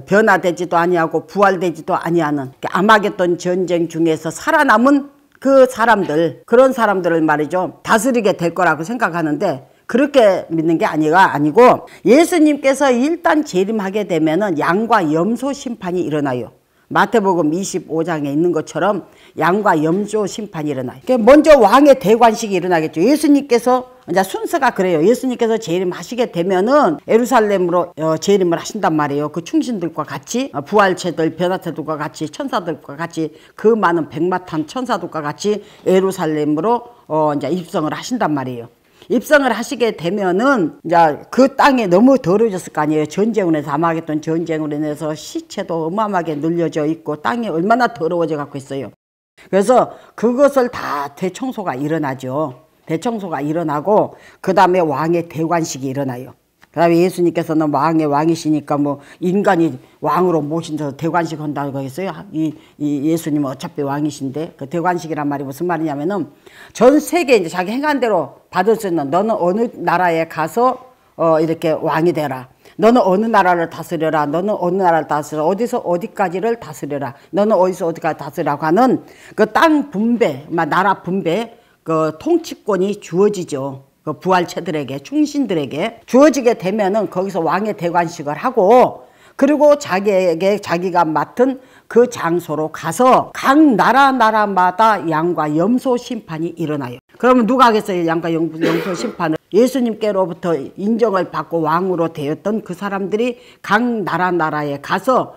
변화되지도 아니하고 부활되지도 아니하는 아마겟돈 전쟁 중에서 살아남은 그 사람들 그런 사람들을 말이죠 다스리게 될 거라고 생각하는데 그렇게 믿는 게 아니가 아니고 예수님께서 일단 재림하게 되면은 양과 염소 심판이 일어나요. 마태복음 이십오 장에 있는 것처럼 양과 염소 심판이 일어나요. 먼저 왕의 대관식이 일어나겠죠. 예수님께서 이제 순서가 그래요. 예수님께서 재림하시게 되면은 예루살렘으로 재림을 하신단 말이에요. 그 충신들과 같이 부활체들, 변화체들과 같이 천사들과 같이 그 많은 백마탄 천사들과 같이 예루살렘으로 어 이제 입성을 하신단 말이에요. 입성을 하시게 되면은 이제 그 땅이 너무 더러워졌을 거 아니에요. 전쟁으로 해서 아마겟돈 전쟁으로 인해서 시체도 어마어마하게 늘려져 있고 땅이 얼마나 더러워져 갖고 있어요. 그래서 그것을 다 대청소가 일어나죠. 대청소가 일어나고 그 다음에 왕의 대관식이 일어나요. 그 다음에 예수님께서는 왕의 왕이시니까 뭐 인간이 왕으로 모신다서 대관식 한다고 했어요. 이, 이 예수님은 어차피 왕이신데 그 대관식이란 말이 무슨 말이냐면은 전 세계 이제 자기 행한 대로 받을 수 있는 너는 어느 나라에 가서 어 이렇게 왕이 되라. 너는 어느 나라를 다스려라. 너는 어느 나라를 다스려. 어디서 어디까지를 다스려라. 너는 어디서 어디까지 다스리라고 하는 그 땅 분배, 나라 분배 그 통치권이 주어지죠. 그 부활체들에게 충신들에게 주어지게 되면은 거기서 왕의 대관식을 하고 그리고 자기에게 자기가 맡은 그 장소로 가서 각 나라 나라마다 양과 염소 심판이 일어나요. 그러면 누가 하겠어요? 양과 염소 심판을 예수님께로부터 인정을 받고 왕으로 되었던 그 사람들이 각 나라 나라에 가서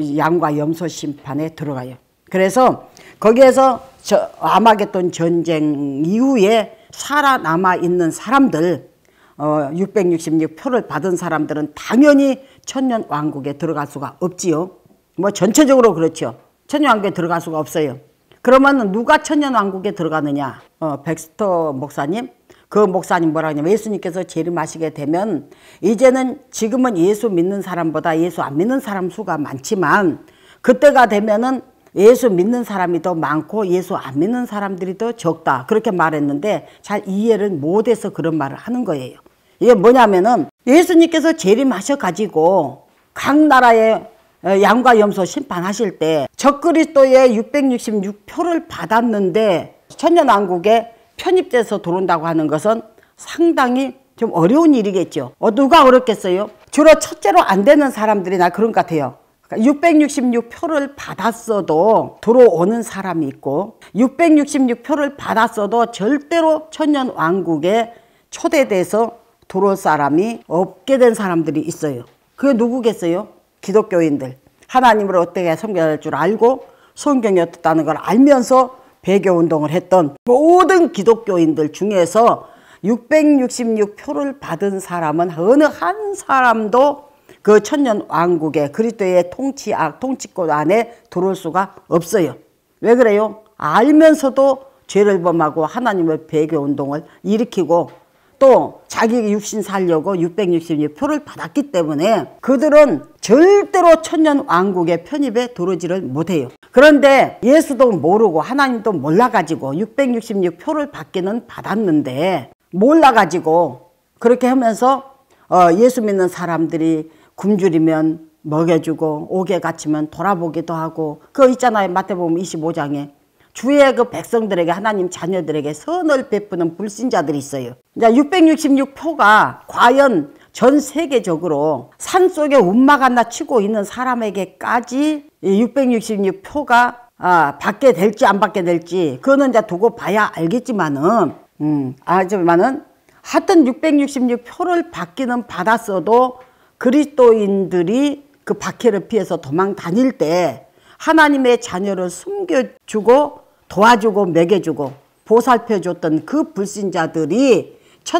양과 염소 심판에 들어가요. 그래서 거기에서 저 아마겟돈 전쟁 이후에 살아남아 있는 사람들 어, 육백육십육 표를 받은 사람들은 당연히 천년 왕국에 들어갈 수가 없지요. 뭐 전체적으로 그렇죠. 천년 왕국에 들어갈 수가 없어요. 그러면 누가 천년 왕국에 들어가느냐? 어, 백스터 목사님, 그 목사님 뭐라 하냐면 예수님께서 재림하시게 되면 이제는 지금은 예수 믿는 사람보다 예수 안 믿는 사람 수가 많지만 그때가 되면은 예수 믿는 사람이 더 많고 예수 안 믿는 사람들이 더 적다. 그렇게 말했는데 잘 이해를 못해서 그런 말을 하는 거예요. 이게 뭐냐면은 예수님께서 재림하셔가지고 각 나라의 양과 염소 심판하실 때 적그리스도의 육백육십육 표를 받았는데 천년왕국에 편입돼서 들어온다고 하는 것은 상당히 좀 어려운 일이겠죠. 어, 누가 어렵겠어요? 주로 첫째로 안 되는 사람들이 나 그런 것 같아요. 육백육십육 표를 받았어도 들어오는 사람이 있고 육백육십육 표를 받았어도 절대로 천년왕국에 초대돼서 들어올 사람이 없게 된 사람들이 있어요. 그게 누구겠어요? 기독교인들. 하나님을 어떻게 섬겨야 할 줄 알고 성경이 어떻다는 걸 알면서 배교운동을 했던 모든 기독교인들 중에서 육백육십육 표를 받은 사람은 어느 한 사람도 그 천년왕국의 그리스도의 통치악, 통치권 안에 들어올 수가 없어요. 왜 그래요? 알면서도 죄를 범하고 하나님의 배교운동을 일으키고 또 자기 육신 살려고 육백육십육 표를 받았기 때문에 그들은 절대로 천년왕국의 편입에 들어오지를 못해요. 그런데 예수도 모르고 하나님도 몰라가지고 육백육십육 표를 받기는 받았는데 몰라가지고 그렇게 하면서 어 예수 믿는 사람들이 굶주리면 먹여주고 옥에 갇히면 돌아보기도 하고 그거 있잖아요. 마태복음 이십오 장에 주의 그 백성들에게 하나님 자녀들에게 선을 베푸는 불신자들이 있어요. 이제 육백육십육 표가 과연 전 세계적으로 산속에 운막 하나 치고 있는 사람에게까지 이 육백육십육 표가 아, 받게 될지 안 받게 될지 그거는 이제 두고 봐야 알겠지만은 음, 알지만은 하여튼 육백육십육 표를 받기는 받았어도 그리스도인들이 그 박해를 피해서 도망 다닐 때 하나님의 자녀를 숨겨주고 도와주고 먹여주고 보살펴줬던 그 불신자들이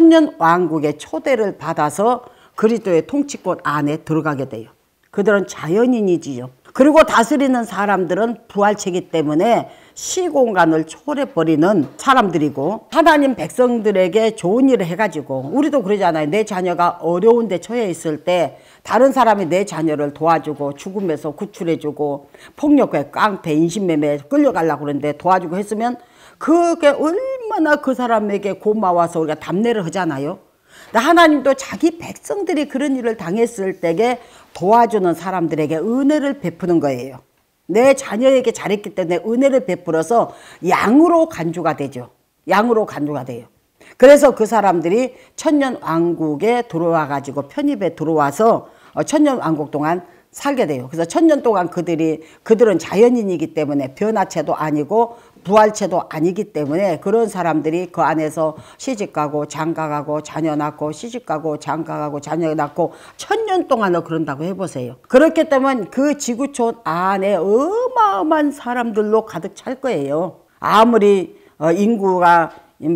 천년왕국의 초대를 받아서 그리스도의 통치권 안에 들어가게 돼요. 그들은 자연인이지요. 그리고 다스리는 사람들은 부활체이기 때문에 시공간을 초월해버리는 사람들이고 하나님 백성들에게 좋은 일을 해가지고 우리도 그러잖아요. 내 자녀가 어려운 데 처해 있을 때 다른 사람이 내 자녀를 도와주고 죽음에서 구출해주고 폭력에 깡패 인신매매에 끌려가려고 그러는데 도와주고 했으면 그게 얼마나 그 사람에게 고마워서 우리가 답례를 하잖아요. 하나님도 자기 백성들이 그런 일을 당했을 때에 도와주는 사람들에게 은혜를 베푸는 거예요. 내 자녀에게 잘했기 때문에 은혜를 베풀어서 양으로 간주가 되죠. 양으로 간주가 돼요. 그래서 그 사람들이 천년왕국에 들어와 가지고 편입에 들어와서 천년왕국 동안 살게 돼요. 그래서 천년 동안 그들이 그들은 자연인이기 때문에 변화체도 아니고 부활체도 아니기 때문에 그런 사람들이 그 안에서 시집가고 장가가고 자녀 낳고 시집가고 장가가고 자녀 낳고 천년 동안을 그런다고 해보세요. 그렇기 때문에 그 지구촌 안에 어마어마한 사람들로 가득 찰 거예요. 아무리 인구가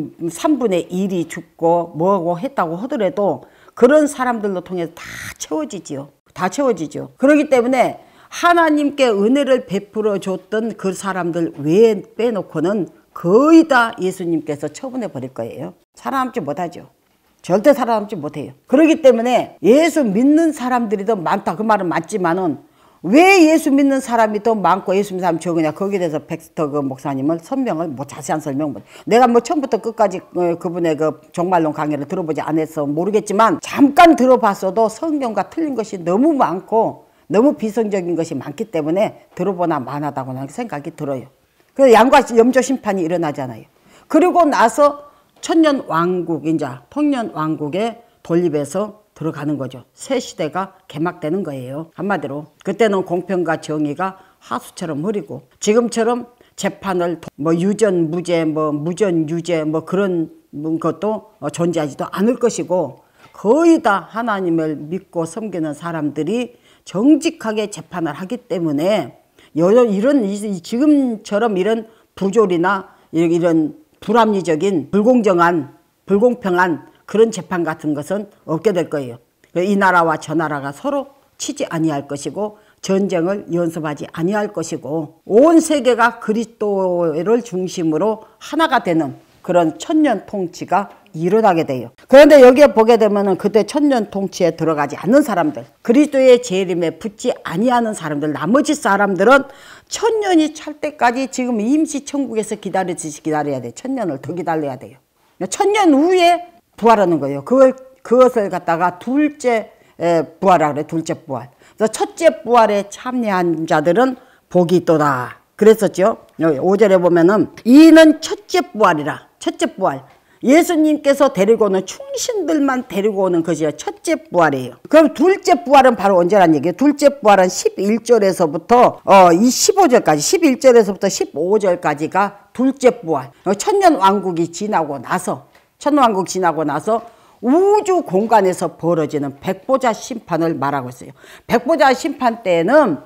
삼분의 일이 죽고 뭐고 했다고 하더라도 그런 사람들로 통해서 다 채워지지요. 다 채워지죠. 그렇기 때문에 하나님께 은혜를 베풀어 줬던 그 사람들 외에 빼놓고는 거의 다 예수님께서 처분해 버릴 거예요. 살아남지 못하죠. 절대 살아남지 못해요. 그렇기 때문에 예수 믿는 사람들이 더 많다. 그 말은 맞지만은 왜 예수 믿는 사람이 더 많고 예수 믿는 사람이 적으냐. 거기에 대해서 백스터 그 목사님은 설명을 뭐 자세한 설명 못. 내가 뭐 처음부터 끝까지 그분의 그 종말론 강의를 들어보지 않아서 모르겠지만 잠깐 들어봤어도 성경과 틀린 것이 너무 많고 너무 비성적인 것이 많기 때문에 들어보나 마나다고 나는 생각이 들어요. 그래서 양과 염조 심판이 일어나잖아요. 그리고 나서 천년 왕국, 이제 통년 왕국에 돌입해서 들어가는 거죠. 새 시대가 개막되는 거예요. 한마디로 그때는 공평과 정의가 하수처럼 흐리고 지금처럼 재판을 뭐 유전 무죄, 뭐 무전 유죄 뭐 그런 것도 존재하지도 않을 것이고 거의 다 하나님을 믿고 섬기는 사람들이 정직하게 재판을 하기 때문에 이런 지금처럼 이런 부조리나 이런 불합리적인 불공정한 불공평한 그런 재판 같은 것은 없게 될 거예요. 이 나라와 저 나라가 서로 치지 아니할 것이고 전쟁을 연습하지 아니할 것이고 온 세계가 그리스도를 중심으로 하나가 되는 그런 천년 통치가 일어나게 돼요. 그런데 여기에 보게 되면은 그때 천년 통치에 들어가지 않는 사람들, 그리스도의 재림에 붙지 아니하는 사람들, 나머지 사람들은 천년이 찰 때까지 지금 임시천국에서 기다리듯이 기다려야 돼. 천년을 더 기다려야 돼요. 천년 후에 부활하는 거예요. 그걸, 그것을 갖다가 둘째 부활이라고 그래. 둘째 부활. 그래서 첫째 부활에 참여한 자들은 복이 있도다. 그랬었죠. 오 절에 보면은 이는 첫째 부활이라. 첫째 부활. 예수님께서 데리고 오는 충신들만 데리고 오는 것이 첫째 부활이에요. 그럼 둘째 부활은 바로 언제란 얘기예요? 둘째 부활은 십일 절에서부터 어, 이 십오 절까지, 십일 절에서부터 십오 절까지가 둘째 부활. 천년 왕국이 지나고 나서, 천년 왕국 지나고 나서 우주 공간에서 벌어지는 백보자 심판을 말하고 있어요. 백보자 심판 때에는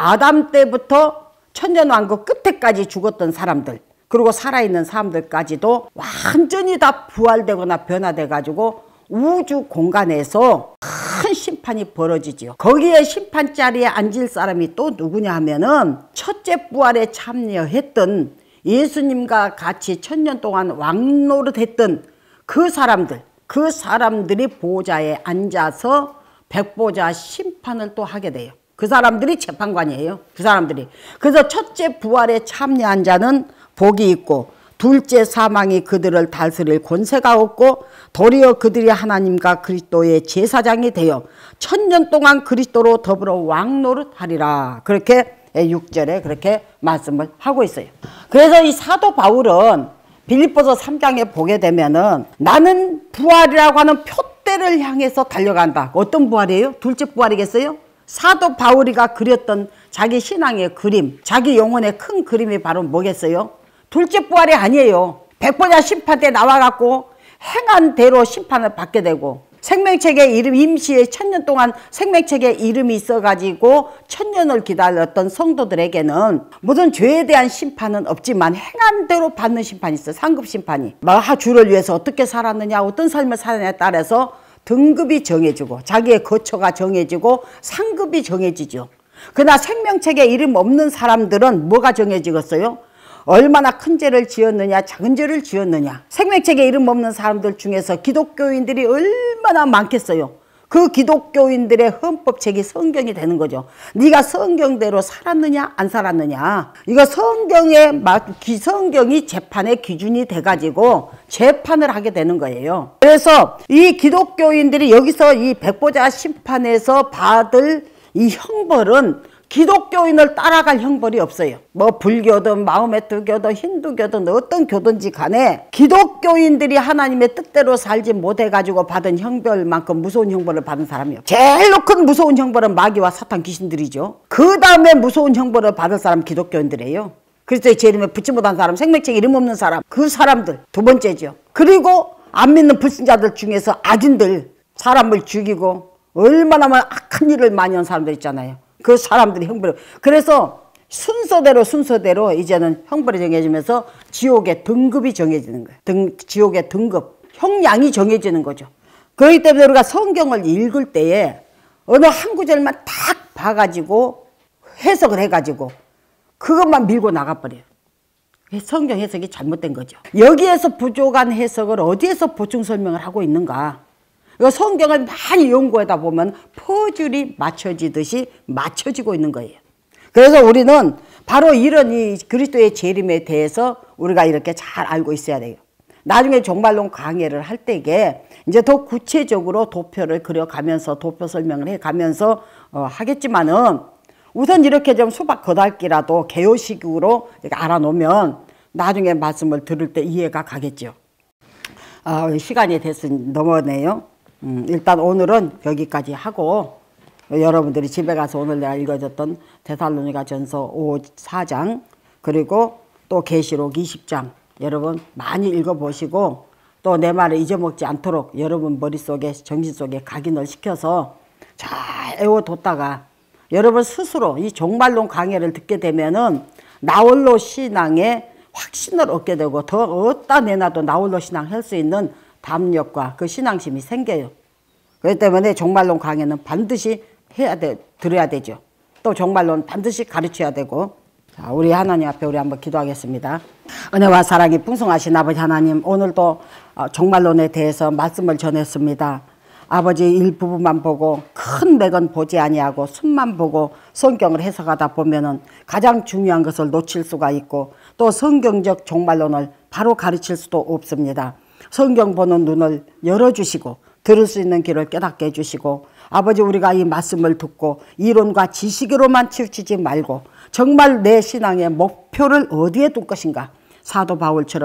아담 때부터 천년 왕국 끝에까지 죽었던 사람들, 그리고 살아있는 사람들까지도 완전히 다 부활되거나 변화돼 가지고 우주 공간에서 큰 심판이 벌어지죠. 거기에 심판 자리에 앉을 사람이 또 누구냐 하면은 첫째 부활에 참여했던, 예수님과 같이 천년 동안 왕노릇했던 그 사람들, 그 사람들이 보좌에 앉아서 백보자 심판을 또 하게 돼요. 그 사람들이 재판관이에요. 그 사람들이. 그래서 첫째 부활에 참여한 자는 복이 있고, 둘째 사망이 그들을 다스릴 권세가 없고, 도리어 그들이 하나님과 그리스도의 제사장이 되어 천년 동안 그리스도로 더불어 왕노릇하리라. 그렇게 육 절에 그렇게 말씀을 하고 있어요. 그래서 이 사도 바울은 빌립보서 삼 장에 보게 되면은 나는 부활이라고 하는 표대를 향해서 달려간다. 어떤 부활이에요? 둘째 부활이겠어요? 사도 바울이가 그렸던 자기 신앙의 그림, 자기 영혼의 큰 그림이 바로 뭐겠어요? 둘째 부활이 아니에요. 백보자 심판 때 나와갖고 행한 대로 심판을 받게 되고, 생명책에 이름, 임시에 천년 동안 생명책에 이름이 있어가지고 천년을 기다렸던 성도들에게는 무슨 죄에 대한 심판은 없지만 행한 대로 받는 심판이 있어요. 상급 심판이. 주를 위해서 어떻게 살았느냐, 어떤 삶을 살았느냐에 따라서 등급이 정해지고, 자기의 거처가 정해지고, 상급이 정해지죠. 그러나 생명책에 이름 없는 사람들은 뭐가 정해지겠어요? 얼마나 큰 죄를 지었느냐, 작은 죄를 지었느냐. 생명책에 이름 없는 사람들 중에서 기독교인들이 얼마나 많겠어요. 그 기독교인들의 헌법책이 성경이 되는 거죠. 네가 성경대로 살았느냐 안 살았느냐. 이거 성경의 성경이 재판의 기준이 돼가지고 재판을 하게 되는 거예요. 그래서 이 기독교인들이 여기서 이 백보자 심판에서 받을 이 형벌은 기독교인을 따라갈 형벌이 없어요. 뭐 불교든 마호메트교든 힌두교든 어떤 교든지 간에 기독교인들이 하나님의 뜻대로 살지 못해가지고 받은 형벌만큼 무서운 형벌을 받은 사람이 없어요. 제일 큰 무서운 형벌은 마귀와 사탄 귀신들이죠. 그 다음에 무서운 형벌을 받을 사람 기독교인들이에요. 그리스도의 제 이름에 붙지 못한 사람, 생명책 이름 없는 사람, 그 사람들 두 번째죠. 그리고 안 믿는 불신자들 중에서 악인들, 사람을 죽이고 얼마나 악한 일을 많이 한 사람들 있잖아요. 그 사람들이 형벌을. 그래서 순서대로 순서대로 이제는 형벌이 정해지면서 지옥의 등급이 정해지는 거예요. 등, 지옥의 등급, 형량이 정해지는 거죠. 그렇기 때문에 우리가 성경을 읽을 때에 어느 한 구절만 딱 봐가지고 해석을 해가지고 그것만 밀고 나가버려요. 성경 해석이 잘못된 거죠. 여기에서 부족한 해석을 어디에서 보충 설명을 하고 있는가. 성경을 많이 연구하다 보면 퍼즐이 맞춰지듯이 맞춰지고 있는 거예요. 그래서 우리는 바로 이런 이 그리스도의 재림에 대해서 우리가 이렇게 잘 알고 있어야 돼요. 나중에 종말론 강해를 할 때에 이제 더 구체적으로 도표를 그려가면서 도표 설명을 해가면서 어, 하겠지만은 우선 이렇게 좀 수박 거달기라도 개요식으로 알아놓으면 나중에 말씀을 들을 때 이해가 가겠죠. 어, 시간이 됐으니 넘어네요. 음, 일단 오늘은 여기까지 하고 여러분들이 집에 가서 오늘 내가 읽어줬던 데살로니가 전서 사 장 그리고 또 계시록 이십 장 여러분 많이 읽어보시고 또 내 말을 잊어먹지 않도록 여러분 머릿속에 정신속에 각인을 시켜서 잘 애워뒀다가 여러분 스스로 이 종말론 강해를 듣게 되면은 나홀로 신앙에 확신을 얻게 되고 더 어디다 내놔도 나홀로 신앙 할 수 있는 담력과 그 신앙심이 생겨요. 그렇기 때문에 종말론 강해는 반드시 해야 돼, 들어야 되죠. 또 종말론 반드시 가르쳐야 되고. 자, 우리 하나님 앞에 우리 한번 기도하겠습니다. 은혜와 사랑이 풍성하신 아버지 하나님, 오늘도 종말론에 대해서 말씀을 전했습니다. 아버지 일부분만 보고 큰 맥은 보지 아니하고 숨만 보고 성경을 해석하다 보면은 가장 중요한 것을 놓칠 수가 있고 또 성경적 종말론을 바로 가르칠 수도 없습니다. 성경 보는 눈을 열어주시고 들을 수 있는 길을 깨닫게 해주시고 아버지 우리가 이 말씀을 듣고 이론과 지식으로만 치우치지 말고 정말 내 신앙의 목표를 어디에 둘 것인가. 사도 바울처럼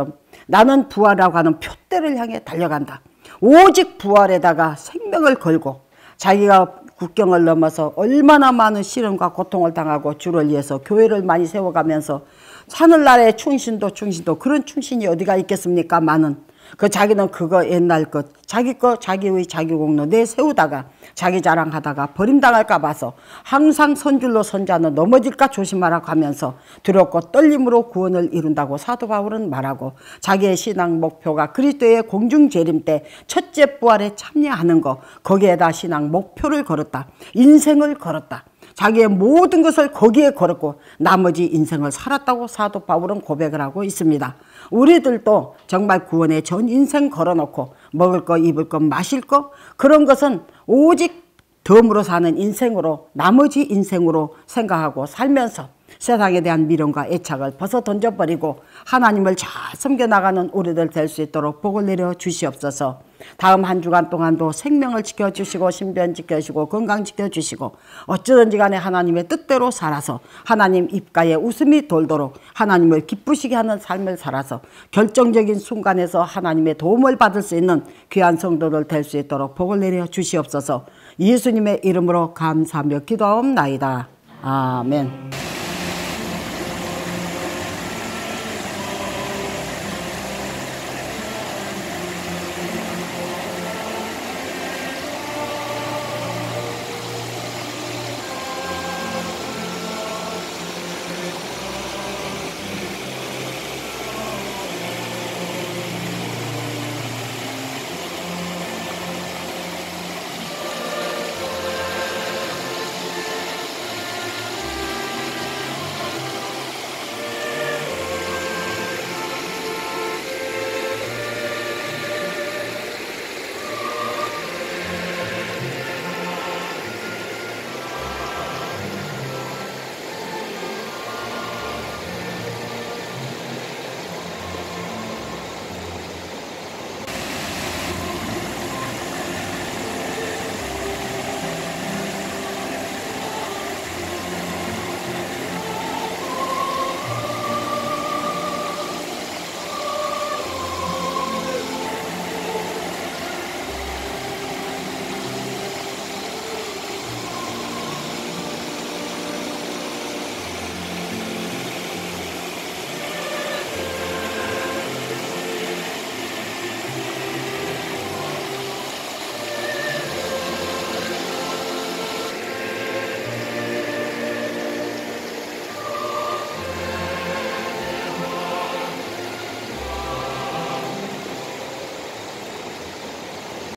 나는 부활이라고 하는 표대를 향해 달려간다. 오직 부활에다가 생명을 걸고 자기가 국경을 넘어서 얼마나 많은 시련과 고통을 당하고 주를 위해서 교회를 많이 세워가면서 하늘나라의 충신도 충신도 그런 충신이 어디가 있겠습니까? 많은 그 자기는 그거 옛날 것 자기 거 자기의 자기 공로 내세우다가 자기 자랑하다가 버림당할까 봐서 항상 선줄로 선자는 넘어질까 조심하라고 하면서 두렵고 떨림으로 구원을 이룬다고 사도 바울은 말하고 자기의 신앙 목표가 그리스도의 공중재림 때 첫째 부활에 참여하는 거 거기에다 신앙 목표를 걸었다. 인생을 걸었다. 자기의 모든 것을 거기에 걸었고 나머지 인생을 살았다고 사도 바울은 고백을 하고 있습니다. 우리들도 정말 구원에 전 인생 걸어놓고 먹을 거 입을 거 마실 거 그런 것은 오직 덤으로 사는 인생으로 나머지 인생으로 생각하고 살면서 세상에 대한 미련과 애착을 벗어 던져버리고 하나님을 잘 섬겨나가는 우리들 될 수 있도록 복을 내려 주시옵소서. 다음 한 주간 동안도 생명을 지켜주시고 신변 지켜주시고 건강 지켜주시고 어쩌든지 간에 하나님의 뜻대로 살아서 하나님 입가에 웃음이 돌도록 하나님을 기쁘시게 하는 삶을 살아서 결정적인 순간에서 하나님의 도움을 받을 수 있는 귀한 성도들 될 수 있도록 복을 내려 주시옵소서. 예수님의 이름으로 감사하며 기도하옵나이다. 아멘.